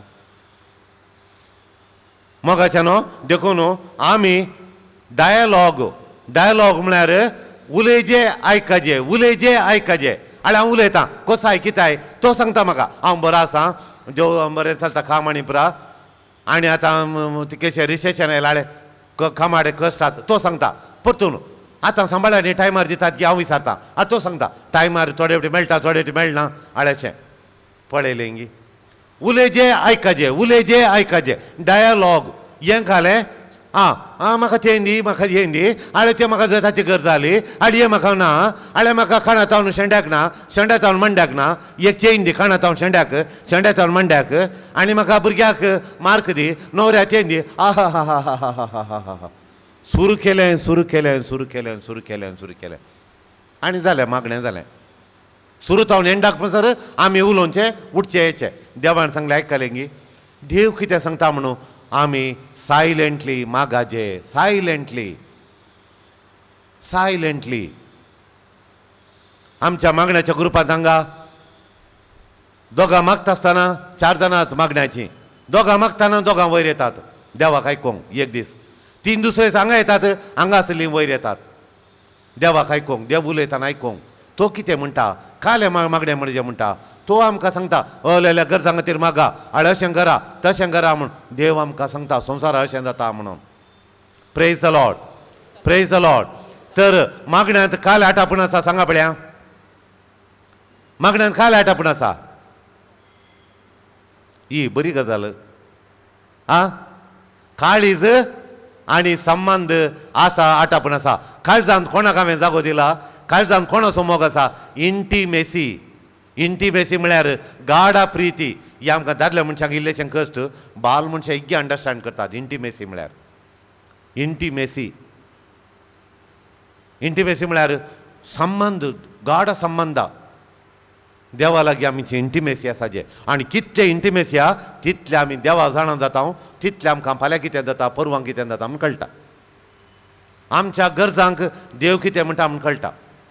मोगाच्यान देखून आमी डायलॉग डायलॉग म्हळ्यार उलयजें आयकाजें, उलयजें आयकाजें. आनी हांव उलयतां कोसाय किताय तो सांगता म्हाका हांव बरो आसा, देव बरें चलता काम आनी पुरा. आनी आतां केशें रिसेशन येयलां हाडे कामाडे कश्टात तो सांगता. परतून आतां सांबाळ्या न्ही टायमार दितात की हांव विचारतां. आतां तो सांगता टायमार थोडे फावटी मेळटा थोडे फावटी मेळना आडेशें पळयलें गी. उलयजें आयकाजें, उलयजें आयकाजें. डायलॉग हें घालें आं आं म्हाका तें दी, म्हाका हें दी. आळे तें म्हाका जर ताची गरज जाली आनी हें म्हाका ना. आळे म्हाका खाणातावन शेंड्याक ना, शेंड्यातावन मंड्याक ना. एक चेन दी खाणातावन शेंड्याक, शेंड्यातावन मंड्याक. आनी म्हाका भुरग्याक मार्क दी, न्हवऱ्याक तें दी. आहा हा हा हा हा हा हा हा हा सुरू केलें सुरू केलें सुरू केलें सुरू केलें सुरू केलें आनी जालें मागणें जालें. सुरू जावन एंडाक पसर आमी उलोवचें उठचें येचें. देवान सांगलें आयकलें गी. देव कितें सांगता म्हणून आमी सायलेंटली मागाचें. सायलेंटली सायलेंटली आमच्या मागण्याच्या ग्रुपांत हांगा दोगां मागता आसतना चार जाणां मागण्याची. दोगां मागतना दोगां वयर येतात देवाक आयकोंक एक दीस. तीन दुसरे हांगा येतात, हांगा आसलीं वयर येतात देवाक आयकोंक, देव उलयतना आयकोंक. तो कितें म्हणटा काले मागणें म्हणजे म्हणटा तो आमकां सांगता अल्या गरजां खातीर मागा आनी अशें करा तशें करा म्हूण देव आमकां सांगता संवसारा अशें जाता म्हणून. Praise the Lord, praise the lord. तर मागण्यांत काल आटापूण आसा सांगा पळया, मागण्यांत काल आटापूण आसा ही बरी गजाल. आ काळीज आनी संबंद आसा आटापूण आसा. काळजांत कोणाक हांवें जागो दिला, काळजांत कोणाचो मोग आसा, इंटिमेसी. इंटिमेसी म्हळ्यार गाढा प्रिती. ही आमकां दादल्या मनशांक इल्लेशें कश्ट, बाल मनशां इग्गी अंडरस्टँड करतात. इंटिमेसी म्हळ्यार इंटिमेसी इंटिमेसी म्हळ्यार संबंद, गाढ संबंद. देवा लागीं आमची इंटिमेसी आसा जे, आनी कितले इंटिमेसी आहा तितले आमी देवा जाणा जाता, तितले आमकां फाल्यां कितें जाता परवां कितें जाता म्हूण कळटा. आमच्या गरजांक देव कितें म्हणटा म्हूण कळटा.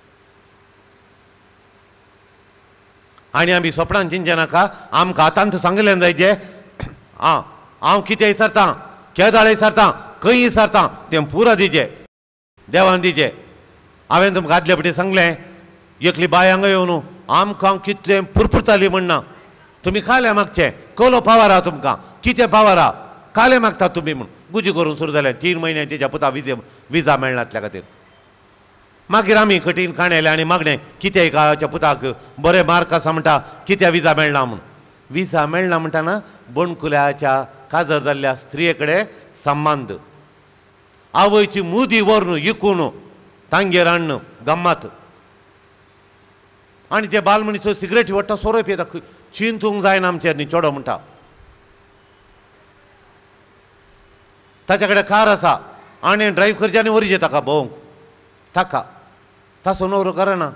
आनी आमी स्वप्नांत चिंतचे नाका. आमकां आतांत सांगलें जाय जे आं हांव कितें विसरतां, केदाळ विसरतां, खंय विसरतां तें पुरो दिजें देवान दिजें. हांवें तुमकां आदले फावटी सांगलें एकली बाय हांगा येवन आमकां कितलें पुरपुरताली म्हणना. तुमी काले मागचें, कलो पावर आहा तुमकां, कितें पावर आहा, काले मागतात तुमी म्हूण गुजी करून सुरू जालें. तीन म्हयने तेज्या पुता विजे विजा मेळनातल्या खातीर. मागीर आमी कठीण काणयलें आनी मागणें कितें काच्या पुताक बरे मार्क आसा म्हणटा कित्या विजा मेळना म्हूण. विजा मेळना म्हणटाना बणकुल्याच्या काजर जाल्ल्या स्त्रिये कडेन संबंद, आवयची मुदी व्हरून विकून तांगेर हाडन गम्मत. आनी ते बाल मनीस सिगरेटी वट्टा सोरो पियेता. चिंतूंक जायना आमचेर न्ही चेडो म्हणटा. ताचे कडेन कार आसा आनी ड्रायव्ह करचे आनी व्हरचें ताका भोवंक. ताका ताचो नवरो करना.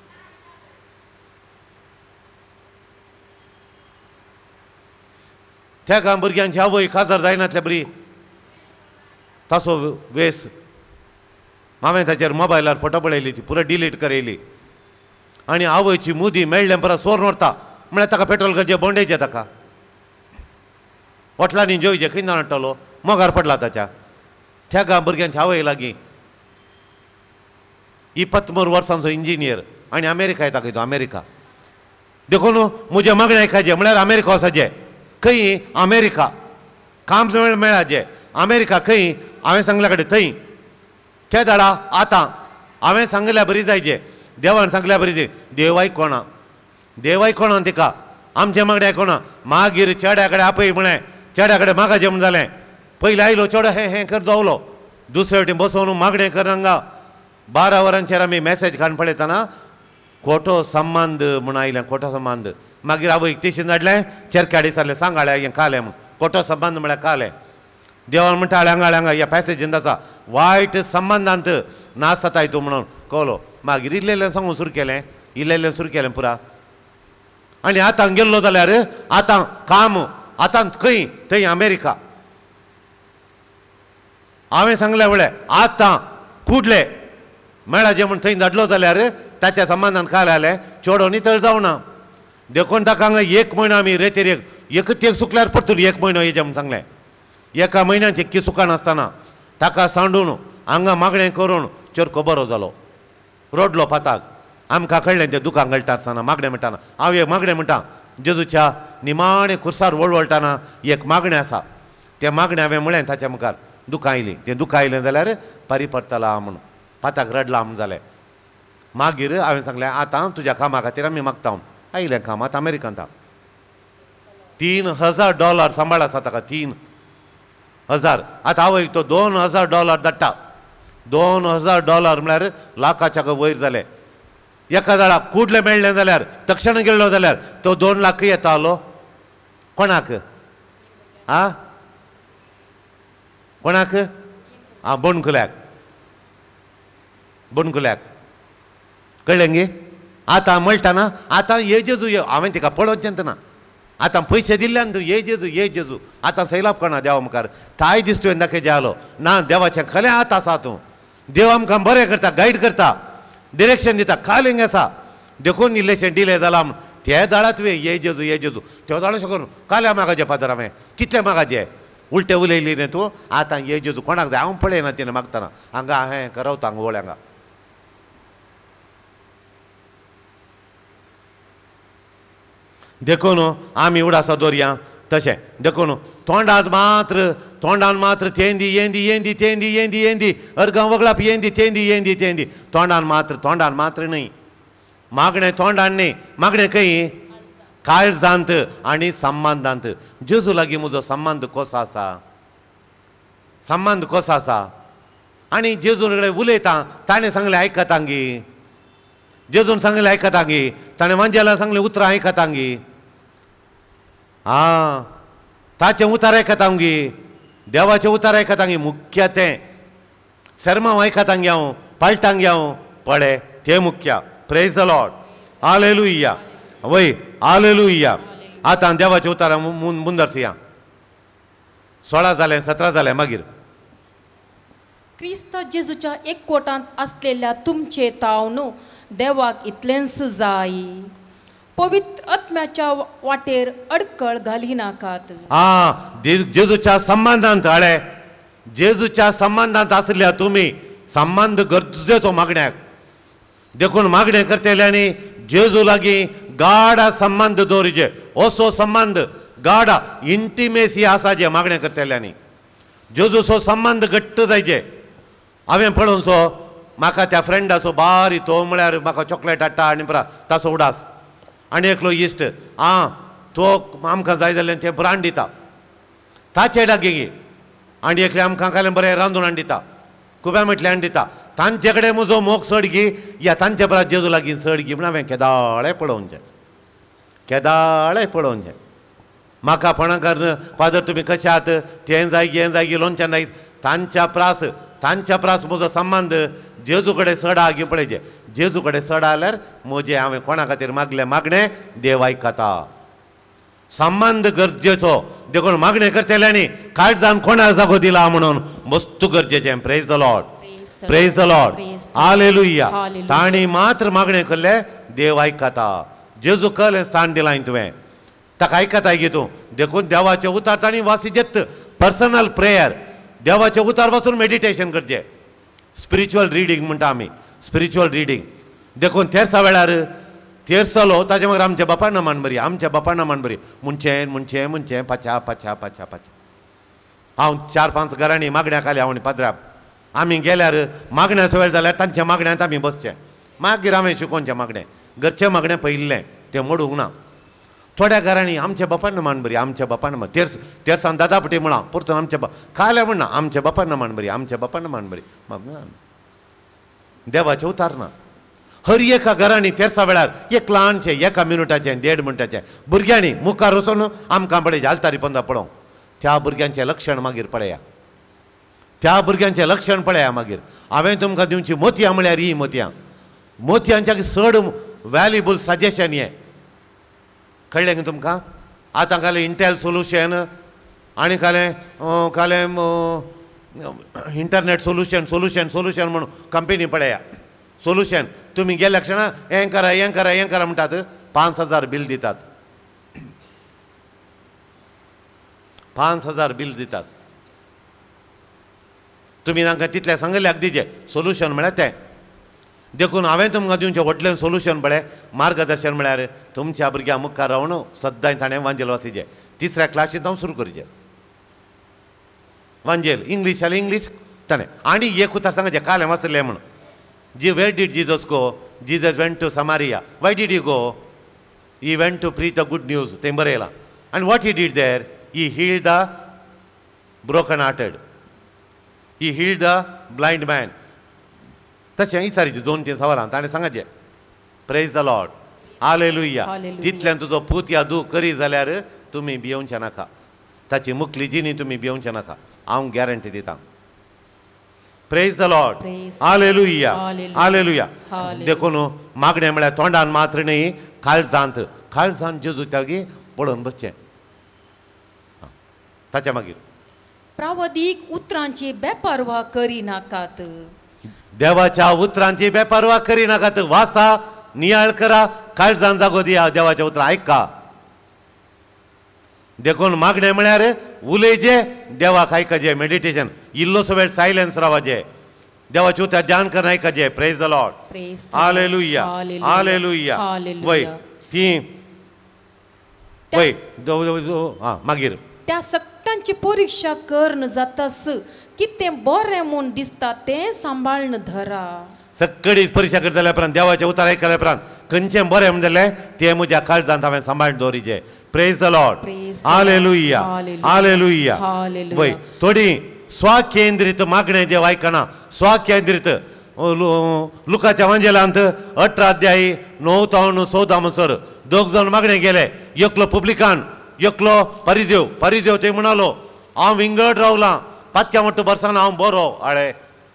त्या भुरग्यांची आवय काजार जायनातले बरी ताचो वेस. हांवें ताचेर मोबायलार फोटो पळयली, ती पुरो डिलीट करयली. आनी आवयची मुदी मेळ्ळें परत सोर व्हरता म्हळ्यार ताका पेट्रोल घालचें बोंडेचें. ताका होटलांनी जेवचें खंय ना हाडटलो, मोगार पडला ताच्या. त्या भुरग्यांची आवय लागीं इपत्मूर वर्सांचो इंजिनियर आनी अमेरिका येता खंय तो अमेरिका. देखून म्हजे मागणें आयकाचें म्हळ्यार अमेरिका वचचें. खंय अमेरिका काम मेळाचें. अमेरिका खंय हांवें सांगल्या कडेन थंय ते दाडा आतां हांवें सांगल्या बरी जायचें, देवान सांगल्या बरी जाय. देव आयकोना, देव आयकोना तिका, आमचें मागणें आयकोना. मागीर चेड्या कडेन आपय म्हळें, चेड्या कडेन मागाचें म्हूण जालें. पयलीं आयलो चेडो हें हें कर जावलो, दुसरे वटेन बसोवन मागणें कर हांगा. बारा वरांचेर आमी मॅसेज काडून पळयतना खोटो संबंद म्हूण आयलें, खोटो संबंद. मागीर आवयक तेशीन धाडलें, चेरकाडी जालें, सांग हाळ्या हें कालें म्हूण. खोटो संबंद म्हळ्यार कालें. देवान म्हणटा हाळ्या हांगा हांगा ह्या पॅसेजींत आसा वायट संबंदांत नाश जाताय तूं म्हणून कळलो. मागीर इल्लेलें सांगून सुरू केलें, इल्लेलें सुरू केलें पुरा. आनी आतां गेल्लो जाल्यार आतां काम आतां खंय थंय अमेरिका. हांवें सांगलें म्हळें आतां कुडले मेळाचें म्हूण थंय धाडलो जाल्यार ताच्या संबंदान काय जालें चेडो नितळ जावना. देखून ताका हांगा एक म्हयनो आमी रेतीर एक एकच एक सुकल्यार परतून एक म्हयनो येचें म्हूण सांगलें. एका म्हयन्यात एक्की सुकानासतना ताका सांडून हांगा मागणें करून चेरको बरो जालो, रडलो पाताक. आमकां कळ्ळें तें दुकान घालता आसतना मागणें म्हणटाना. हांव एक मागणें म्हणटा जेजूच्या निमाणें खुर्सार वळवळटाना एक मागणें आसा. तें मागणें हांवें म्हळें ताच्या मुखार. दुकां आयलीं, तें दुकां आयलें जाल्यार पारी परतला म्हूण पाताक रडला म्हूण जालें. मागीर हांवें सांगलें आतां तुज्या कामा खातीर आमी मागता. आयलें कामांत अमेरिकांत. तीन हजार डॉलर सांबाळ आसा ताका, तीन हजार. आतां आवयक तो दोन हजार डॉलर धाडटा. दोन हजार डॉलर म्हळ्यार लाखाच्या वयर जाले. एका जाणाक कुडलें मेळ्ळें जाल्यार तक्षण गेल्लो जाल्यार तो दोन लाख येतालो. कोणाक आ कोणाक आ बोणकुल्याक, बोणकुल्याक कळ्ळें गे. आतां म्हणटाना आतां ये जेजू ये, हांवें तिका पळोवचेंत ना. आतां पयशे दिल्ल्यान तूं ये जेजू ये जेजू. आतां सैलाप करना देवा मुखार. ताय दीस तुवें दाखय जालो ना. देवाचें खरें हात आसा तूं. देव आमकां बरें करता, गायड करता, डिरेक्शन दिता. कालिंग आसा देखून इल्लेशें डिले जाला म्हूण ते दाळा तुवें ये जेजू ये जेजू. त्यो दाळोशें करून काल्या मागाचें फादर हांवें कितलें मागाचें उलटें उलयली न्ही तूं. आतां ये जेजू कोणाक जाय हांव पळयना तिणें मागतना. हांगा हें करवता हांगा वळ हांगा. देखून आमी उडासा दोरया तशें देखून तोंडात मात्र तोंडान मात्र तेंदी येंदी येंदी तेंदी येंदी येंदी अर्गां वगळाप येंदी तेंदी येंदी तेंदी तोंडान मात्र तोंडान मात्र न्ही मागणें तोंडान न्ही मागणें खंय काळजांत आनी संबंदांत जेजू लागीं म्हजो संबंद कसो आसा संबंद कसो आसा आनी जेजू कडेन उलयता ताणें सांगलें आयकता गी जेजून सांगलें आयकता गी ताणें वांजेलां सांगलें उतरां आयकता गी आं ताचें उतार आयकता गी देवाचें उतार आयकता गी मुख्य तें शर्मांव आयकता गी हांव पाळटांग गी हांव पळय तें मुख्य प्रेज द लॉर्ड हालेलुया वय हालेलुया आतां देवाचें उतार मुंदरसया सोळा जालें सतरा जालें मागीर क्रिस्त जेजूच्या एकवटांत असलेल्या तुमचे ताव न्हू देवाक इतलेंच जाय पवित्र आत्म्याच्या वाटेर अडकळ घाली नाकात आ जेजूच्या संबंधांत हाडे जेजूच्या संबंधांत आसल्या तुमी संबंध गरजेचो मागण्याक देखून मागणें करतल्यांनी जेजू लागीं गाढा संबंध दवरचे असो संबंध गाढा इंटिमेसी आसा जे मागणें करतल्यांनी जेजूचो संबंध घट्ट जायचे हांवें पळोवन सो म्हाका त्या फ्रेंडाचो बारी तो म्हळ्यार म्हाका चॉकलेट हाडटा आनी पुरा ताचो उडास आनी एकलो इश्ट आं तो आमकां जाय जाल्यार तें ब्रांड दिता ताचे लागीं आनी एकले आमकां कांय बरें रांदून हाडून दिता कुब्या म्हटलें हाडून दिता तांचे कडेन म्हजो मोग चड गी या तांचे परस जेजू लागीं चड गी म्हण हांवें केदाळें पळोवचें केदाळें पळोवचें म्हाका फोणाकार फादर तुमी कशे आहात तें जाय हें जाय गी लोणचें जाय तांच्या प्रास तांच्या प्रास म्हजो संबंध जेजू कडेन चडा गी पळयचें जेजू कडेन चडा जाल्यार म्हजें हांवें कोणा खातीर मागलें मागणें देव आयकता संबंध गरजेचो देखून मागणें करतल्यांनी काळजान कोणा जागो दिला म्हणून वस्तू गरजेचें praise the Lord praise the Lord hallelujah ताणी मात्र मागणें केल्लें देव आयकता जेजू कळ्ळें स्थान दिलां तुवें ताका आयकताय गे तूं देखून देवाचें उतार ताणी वासिजेत पर्सनल प्रेयर देवाचें उतार वचून मेडिटेशन करचें स्पिरिच्युअल रिडींग म्हणटा आमी स्पिरिच्युअल रिडींग देखून तेर्सा वेळार तेर्सलो ताचे मागीर आमच्या बापायन मान बरी आमच्या बापायन मान बरी मुनचें मुनचें मुनचें पाच्या पाच्या पाच्या पाच्या हांव चार पांच घरांनी मागण्याक आले हांव आनी पाद्राप आमी गेल्यार मागण्याचो वेळ जाल्यार तांच्या मागण्यांत आमी बसचें मागीर हांवें शिकोवचें मागणें घरचें मागणें पयिल्लें तें मोडूंक ना थोड्या घरांनी आमच्या बापायन मान बरी आमच्या बापायन मान तेर्स तेर्सान दादापटी म्हणा परतून आमच्या बा काल्या म्हणना आमच्या बापायन मान बरी आमच्या बापायन मान बरी देवाचें उतार ना हर एका घरांनी तेर्सा वेळार एक ल्हानशें एका मिनटाचें देड मिनटाचें भुरग्यांनी मुखार वचून आमकां पळय आलतारी पंदा पळोवंक त्या भुरग्यांचें लक्षण मागीर पळया त्या भुरग्यांचें लक्षण पळया मागीर हांवें तुमकां दिवची मोतयां म्हळ्यार ही मोतयां मोतयांच्या चड वॅल्युबल सजेशन हें कळ्ळें न्ही तुमकां आतां कालें इंटेल सोल्युशन आनी कालें कालें इंटरनेट सोल्युशन सोल्युशन सोल्युशन म्हणून कंपनी पळया सोल्युशन तुमी गेल्या क्षणां हें करा हें करा हें करा म्हणटात पांच हजार बील दितात पांच हजार बील दितात तुमी तांकां तितलें सांगल्याक दिजें सोल्युशन म्हळ्यार तें देखून हांवें तुमकां दिवचें व्हडलें सोल्युशन पळय मार्गदर्शन म्हळ्यार तुमच्या भुरग्यां मुखार रावन सद्दां ताणें वांजेल वासिचें तिसऱ्या क्लासींत हांव सुरू करचें वांजेल इंग्लीश जाल्यार इंग्लीश ताणें आनी एक उतार सांगचें कालें वाचलें म्हण जी where did Jesus go Jesus went to Samaria why did you go he went to preach the good news तें बरयलां आनी what he did there he healed the broken hearted he healed the blind man तशें विचारीचें दोन तीन सवालां ताणें सांगचें प्रेज द लॉर्ड हालेलुया तितल्यान तुजो पूत या दू करी जाल्यार तुमी भियोवचें नाका ताची मुखली जिणी तुमी भियोवचें नाका हांव गॅरंटी दितां praise the Lord hallelujah hallelujah देखून मागणें म्हळ्यार तोंडान मात्र न्ही काळजांत काळजांत जेजू तागी पळोवन बसचें ताच्या मागीर प्रावधीक उतरांची बेपर्वा करी नाकात देवाच्या उतरांची बेपर्वा करी नाकात वाचा नियाळ करा काळजान जागो दिया देवाच्या उतरां आयका देखून मागणें म्हळ्यार उलयचे देवाक आयकचें मेडिटेशन इल्लोसो वेळ सायलेन्स रावचें देवाचें उतर ध्यान करून आयकचें praise the Lord hallelujah hallelujah वय ती वय हां मागीर त्या सक्तांची परीक्षा कर्ण जातास कितें बरें म्हूण दिसता तें सांबाळन धरा. सगळी परीक्षा करता जाल्यार उपरांत देवाचें उतर आयकल्या उपरांत खंयचें बरें म्हणून जालें तें म्हज्या काळजांत हांवें सांबाळून दवरिचें. Praise the Lord. Hallelujah hallelujah. वय थोडी स्वकेंद्रीत मागणें देव आयकना. स्वकेंद्रीत लुकाच्या वांजेलांत अठरा अध्यायी णव तावन चवदा म्हणसर दोग जाण मागणे गेले. एकलो पब्लिकान एकलो परिजेव. परिजेव ते म्हणालो हांव विंगड रावलां पातक्या म्हणटा बरसाना हांव बरो आळे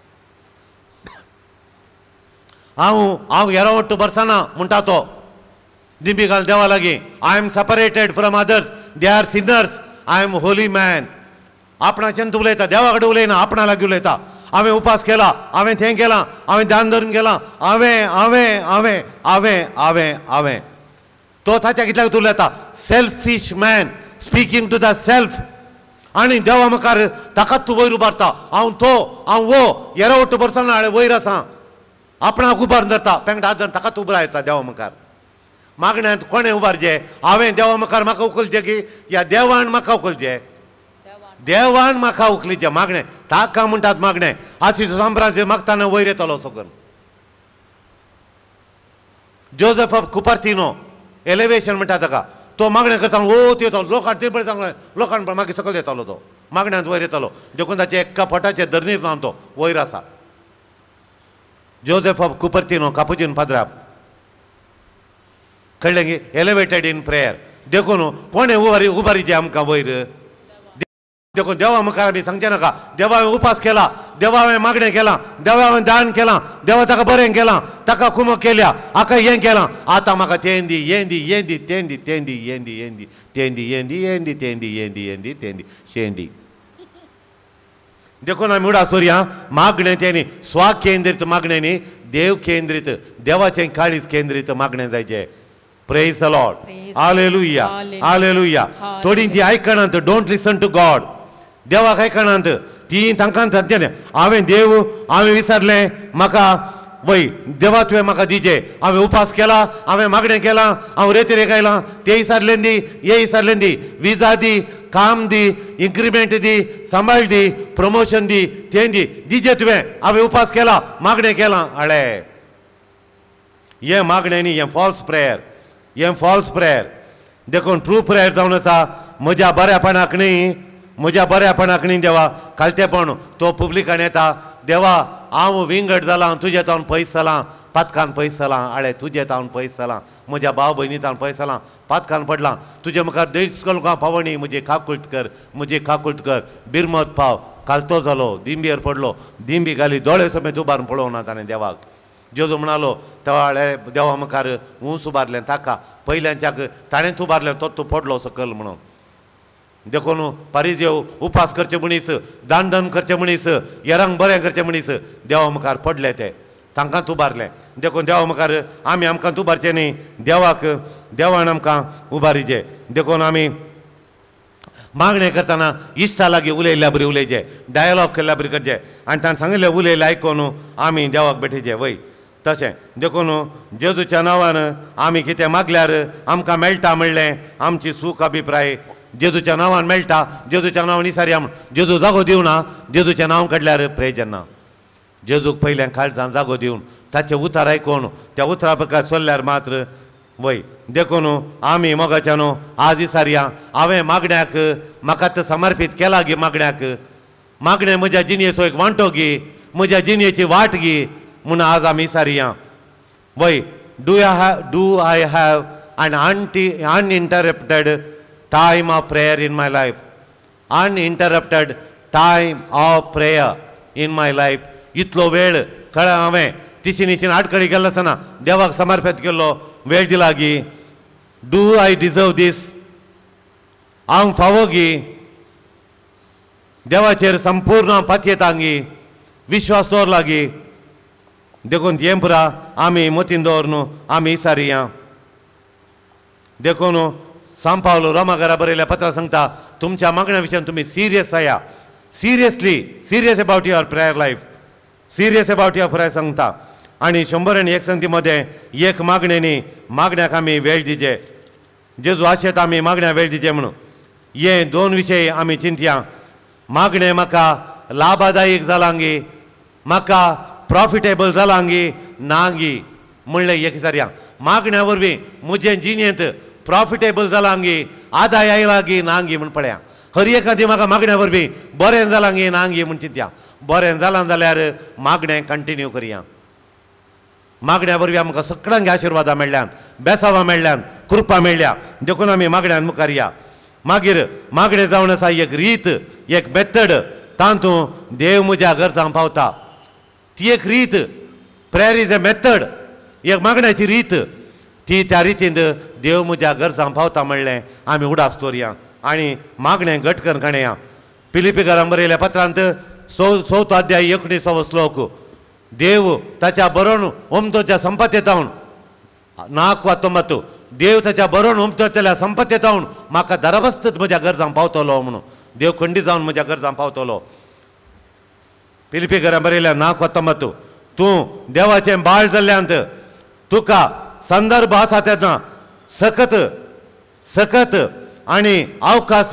हांव हांव हेरा म्हणटा बरसाना म्हणटा तो दिंबी घाल देवा लागीं. I am separated from others they are sinners I am holy man. आपणाच्यान तूं उलयता देवा कडेन उलयना आपणा लागीं उलयता. हांवें उपास केला हांवें तें केलां हांवें ध्यान धरून केलां हांवें हांवें हांवें हांवें हांवें हांवें तो ताच्या कितल्याक उलयता. Selfish man speaking to the self. आनी देवा मुखार ताकाच तूं वयर उबारता. हांव तो हांव वो येरा वट्ट बरसाना हांवें वयर आसा आपणाक उबारून धरता पेंगट हात धरून ताकाच उबो रावता देवा मुखार. मागण्यांत कोणें उबारचें हांवें देवा मुखार म्हाका उखलचें की या देवान म्हाका उखलचें. देवान म्हाका उखलीचें मागणें ताका म्हणटात मागणें. आशीश सांब्रांचे मागताना वयर येतलो सकल. जोसेफ ऑफ कुपर्तिनो एलिवेशन म्हणटा ताका. तो मागणें करता ओ येतलो लोकांक ते बरें सांगलें लोकांक मागीर सकयल येतलो तो मागण्यांत वयर येतलो. देखून ताचे एक्का पोटाचे धरणीर रावन तो वयर आसा. जोसेफ ऑफ कुपर्तिनो कापुजीन पाद्राप कळ्ळें की एलिवेटेड इन प्रेयर. देखून कोणें उबारी उबारीचें आमकां वयर. देखून देवा मुखार आमी सांगचें नाका देवा हांवें उपास केला देवा हांवें मागणें केलां देवा हांवें दान केलां देवा ताका बरें केलां ताका कुमक केल्या हाका हें केलां आतां म्हाका तें दी हें दी हें दी तें दी तें दी हें दी हें दी तें दी हें दी हें दी तें दी हें दी हें दी तें दी शें दी. देखून आमी उडा सोरया मागणें तें न्ही स्वाकेंद्रीत मागणें न्ही देव केंद्रीत देवाचें काळीज केंद्रीत मागणें जायचें. Praise the Lord. Hallelujah hallelujah. थोडीं ती आयकनात डोंट लिसन टू गॉड. देवाक आयकनात ती तांकां सांगचें हांवें देव हांवें विचारलें म्हाका वय देवा तुवें म्हाका दिचें. हांवें उपास केला हांवें मागणें केलां हांव रेतीरेक आयलां तें विचारलें दी हें विचारलें दी विजा दी काम दी इन्क्रिमेंट दी सांबाळ दी प्रमोशन दी तें दी दिचें तुवें हांवें उपास केला मागणें केलां हाळे. हें मागणें न्ही हें फॉल्स प्रेयर. हें फॉल्स प्रेयर. देखून ट्रू प्रेयर जावन आसा म्हज्या बऱ्यापणाक न्ही म्हज्या बऱ्यापणाक न्ही देवा कालतेपण तो पब्लिकान येता देवा हांव विंगड जालां तुजे तावन पयस जालां पातकान पयस जालां आळे तुजे तावन पयस जालां म्हज्या भाव भयणी तावन पयस जालां पातकान पडलां तुजे मुखार दैस्कलुकां पावणी म्हजी काकुळट कर म्हजी काकुळट कर बिरमत पाव कालतो जालो दिंबयेर पडलो दिंबी घाली दोळे समेत उबारून पळोवना ताणें देवाक. जेजू म्हणालो तेवाळे देवा मुखार ऊंच उबारलें ताका पयल्यांच्याक ताणेंच उबारलें तो तूं पडलो सकल म्हणून. देखून पारिजेव उपास करचे मनीस दान दान करचे मनीस येरांक बरें करचे मनीस देवा मुखार पडले ते तांकांच उबारलें. देखून देवा मुखार आमी आमकांच उबारचें न्ही देवाक देवान आमकां उबारिचें. देखून आमी मागणें करतना इश्टा लागीं उलयल्या बरी उलयचें डायलॉग केल्ल्या बरी करचें आनी ताणें सांगिल्लें उलयलें आयकून आमी देवाक भेटयचें वय. तशें देखून जेजूच्या नांवान आमी कितें मागल्यार आमकां मेळटा म्हणलें आमची सूख अभिप्राय जेजूच्या नांवान मेळटा. जेजूच्या नांवान विचारया म्हण जेजू जागो दिवना जेजूचें नांव काडल्यार प्रेजन ना. जेजूक पयलें काळजान जागो दिवन ताचें उतर आयकून त्या उतरा प्रकार चल्ल्यार मात्र वय. देखून आमी मोगाच्यान आज विचारया हांवें मागण्याक म्हाका समर्पीत केला गी मागण्याक मागणें म्हज्या जिणेचो एक वांटो गी म्हज्या जिणेची वाट गी म्हूण आज आमी विचारया वय. Do I have do I have an un uninterrupted time of prayer in my life. Uninterrupted time of prayer in my life. इतलो वेळ कळ्ळें हांवें तिची निशीन आठ कडी गेल्लो आसतना देवाक समर्पीत केल्लो वेळ दिला गी. डू आय डिजर्व दीस हांव फावो गी देवाचेर संपूर्ण पातयेता गी विश्वास दवरला गी. देखून हें पुरा आमी मतीन दवरून आमी विचारया. देखून सांत पावलो रोमाकारा बरयल्या पत्रां सांगता तुमच्या मागण्या विशयान तुमी सिरियस आया seriously serious about your prayer life serious about your prayer सांगता. आनी शंबर आनी एक संगती मध्ये एक मागणें न्ही मागण्याक आमी वेळ दिचे. जेजू आशेत आमी मागण्या वेळ दिचे म्हणून हे दोन विशय आमी चिंतया. मागणें म्हाका लाभदायक जालां गे, म्हाका प्रॉफिटेबल जालां गे ना गे म्हणलें एक विचारया. मागण्या वरवीं म्हजें जिणेंत प्रॉफिटेबल जालां गे, आदाय आयला गे ना गे म्हण पळया. हर एखादी म्हाका मागण्या वरवीं बरें जालां गे ना गे म्हण चिंतया. बरें जालां जाल्यार मागणें कंटिन्यू करया. मागण्या वरवीं आमकां सगळ्यांक आशिर्वादां मेळ्ळ्यान, बेसावां मेळ्ळ्यान, कृपा मेळ्ळ्या, देखून आमी मागण्यांत मुखार या. मागीर मागणें जावन आसा एक रीत, एक मेथड, तातूंत देव म्हज्या गरजांक पावता. ती एक रीत, प्रेयर इज अ मेथड, एक मागण्याची रीत, ती त्या रितींत देव म्हज्या गरजांक पावता म्हणलें आमी उडाक दवरया. आनी मागणें घट करून काणया. पिलिपिकारांक बरयल्या पत्रांत सौ चवथो अध्याय एकुणीसावो श्लोक. देव ताच्या बरोवन उमतोच्या संपत्तेतावन नाल्ಕು ಹತ್ತೊಂಬತ್ತು देव ताच्या बरोवन उमतल्या संपत्तेतावन म्हाका दरबस्तत म्हज्या गरजांक पावतलो म्हणून देव खंडी जावन म्हज्या गरजांक पावतलो. पिलिपिकारांक बरयल्या नाल्ಕು ಹತ್ತೊಂಬತ್ತು तूं देवाचें बाळ जाल्ल्यांत तुका संदर्भ आसा तेन्ना सकत सकत आनी अवकाश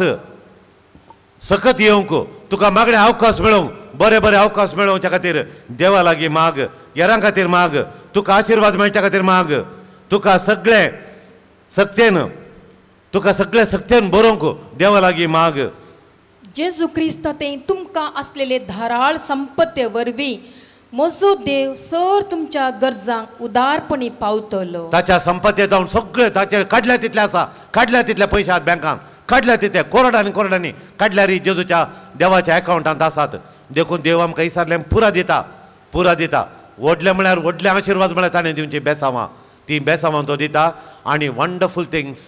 सकत येवंक तुका मागणे अवकाश मेळोवंक, बरे बरे अवकाश मेळोवच्या खातीर देवा लागीं माग, हेरां खातीर माग, तुका आशिर्वाद मेळच्या खातीर माग, तुका सगळें सक्तेन तुका सगळें सक्तेन बरोवंक देवा लागीं माग. जेजू क्रिस्तांतें तुमकां आसलेले धाराळ संपत्ते वरवीं म्हजो देव सर तुमच्या गरजांक उदारपणी पावतलो. ताच्या संपत्तेत जावन सगळें ताचे काडल्या तितलें आसा, काडल्या तितले पयशे आसात बँकांत, काडल्या तितले कोरडांनी कोरडांनी काडल्यार जेजूच्या देवाच्या अकावंटांत आसात. देखून देव आमकां विचारलें पुरा दिता, पुरा दिता. व्हडलें म्हळ्यार व्हडलें आशिर्वाद म्हळ्यार ताणें दिवची बेसांवां, ती बेसांवां तो दिता. आनी वंडरफूल थिंग्स,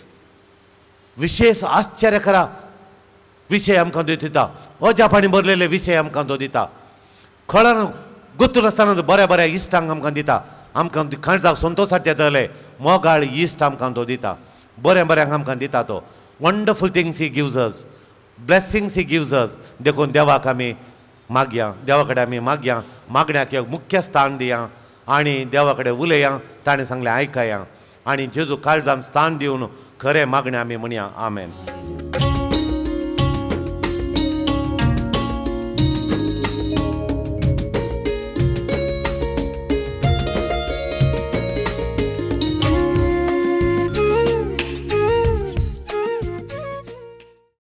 विशेश आश्चर्यकरा विशय आमकां दिता, अजापांनी बरलेले विशय आमकां तो दिता. कळना गुत्तूर आसतना बऱ्या बऱ्या इश्टांक आमकां दिता, आमकां काळजाक संतोशाचें येतले मोगाळ इश्ट आमकां तो दिता, बरें बऱ्यांक आमकां दिता तो. Wonderful things he gives us, blessings he gives us. देखून देवाक आमी मागया, देवा कडेन आमी मागया, मागण्याक एक मुख्य स्थान दिया आनी देवा कडेन उलया, ताणें सांगलें आयकया. आनी जेजू काळजान स्थान दिवन खरें मागणें आमी म्हणया. आमेन.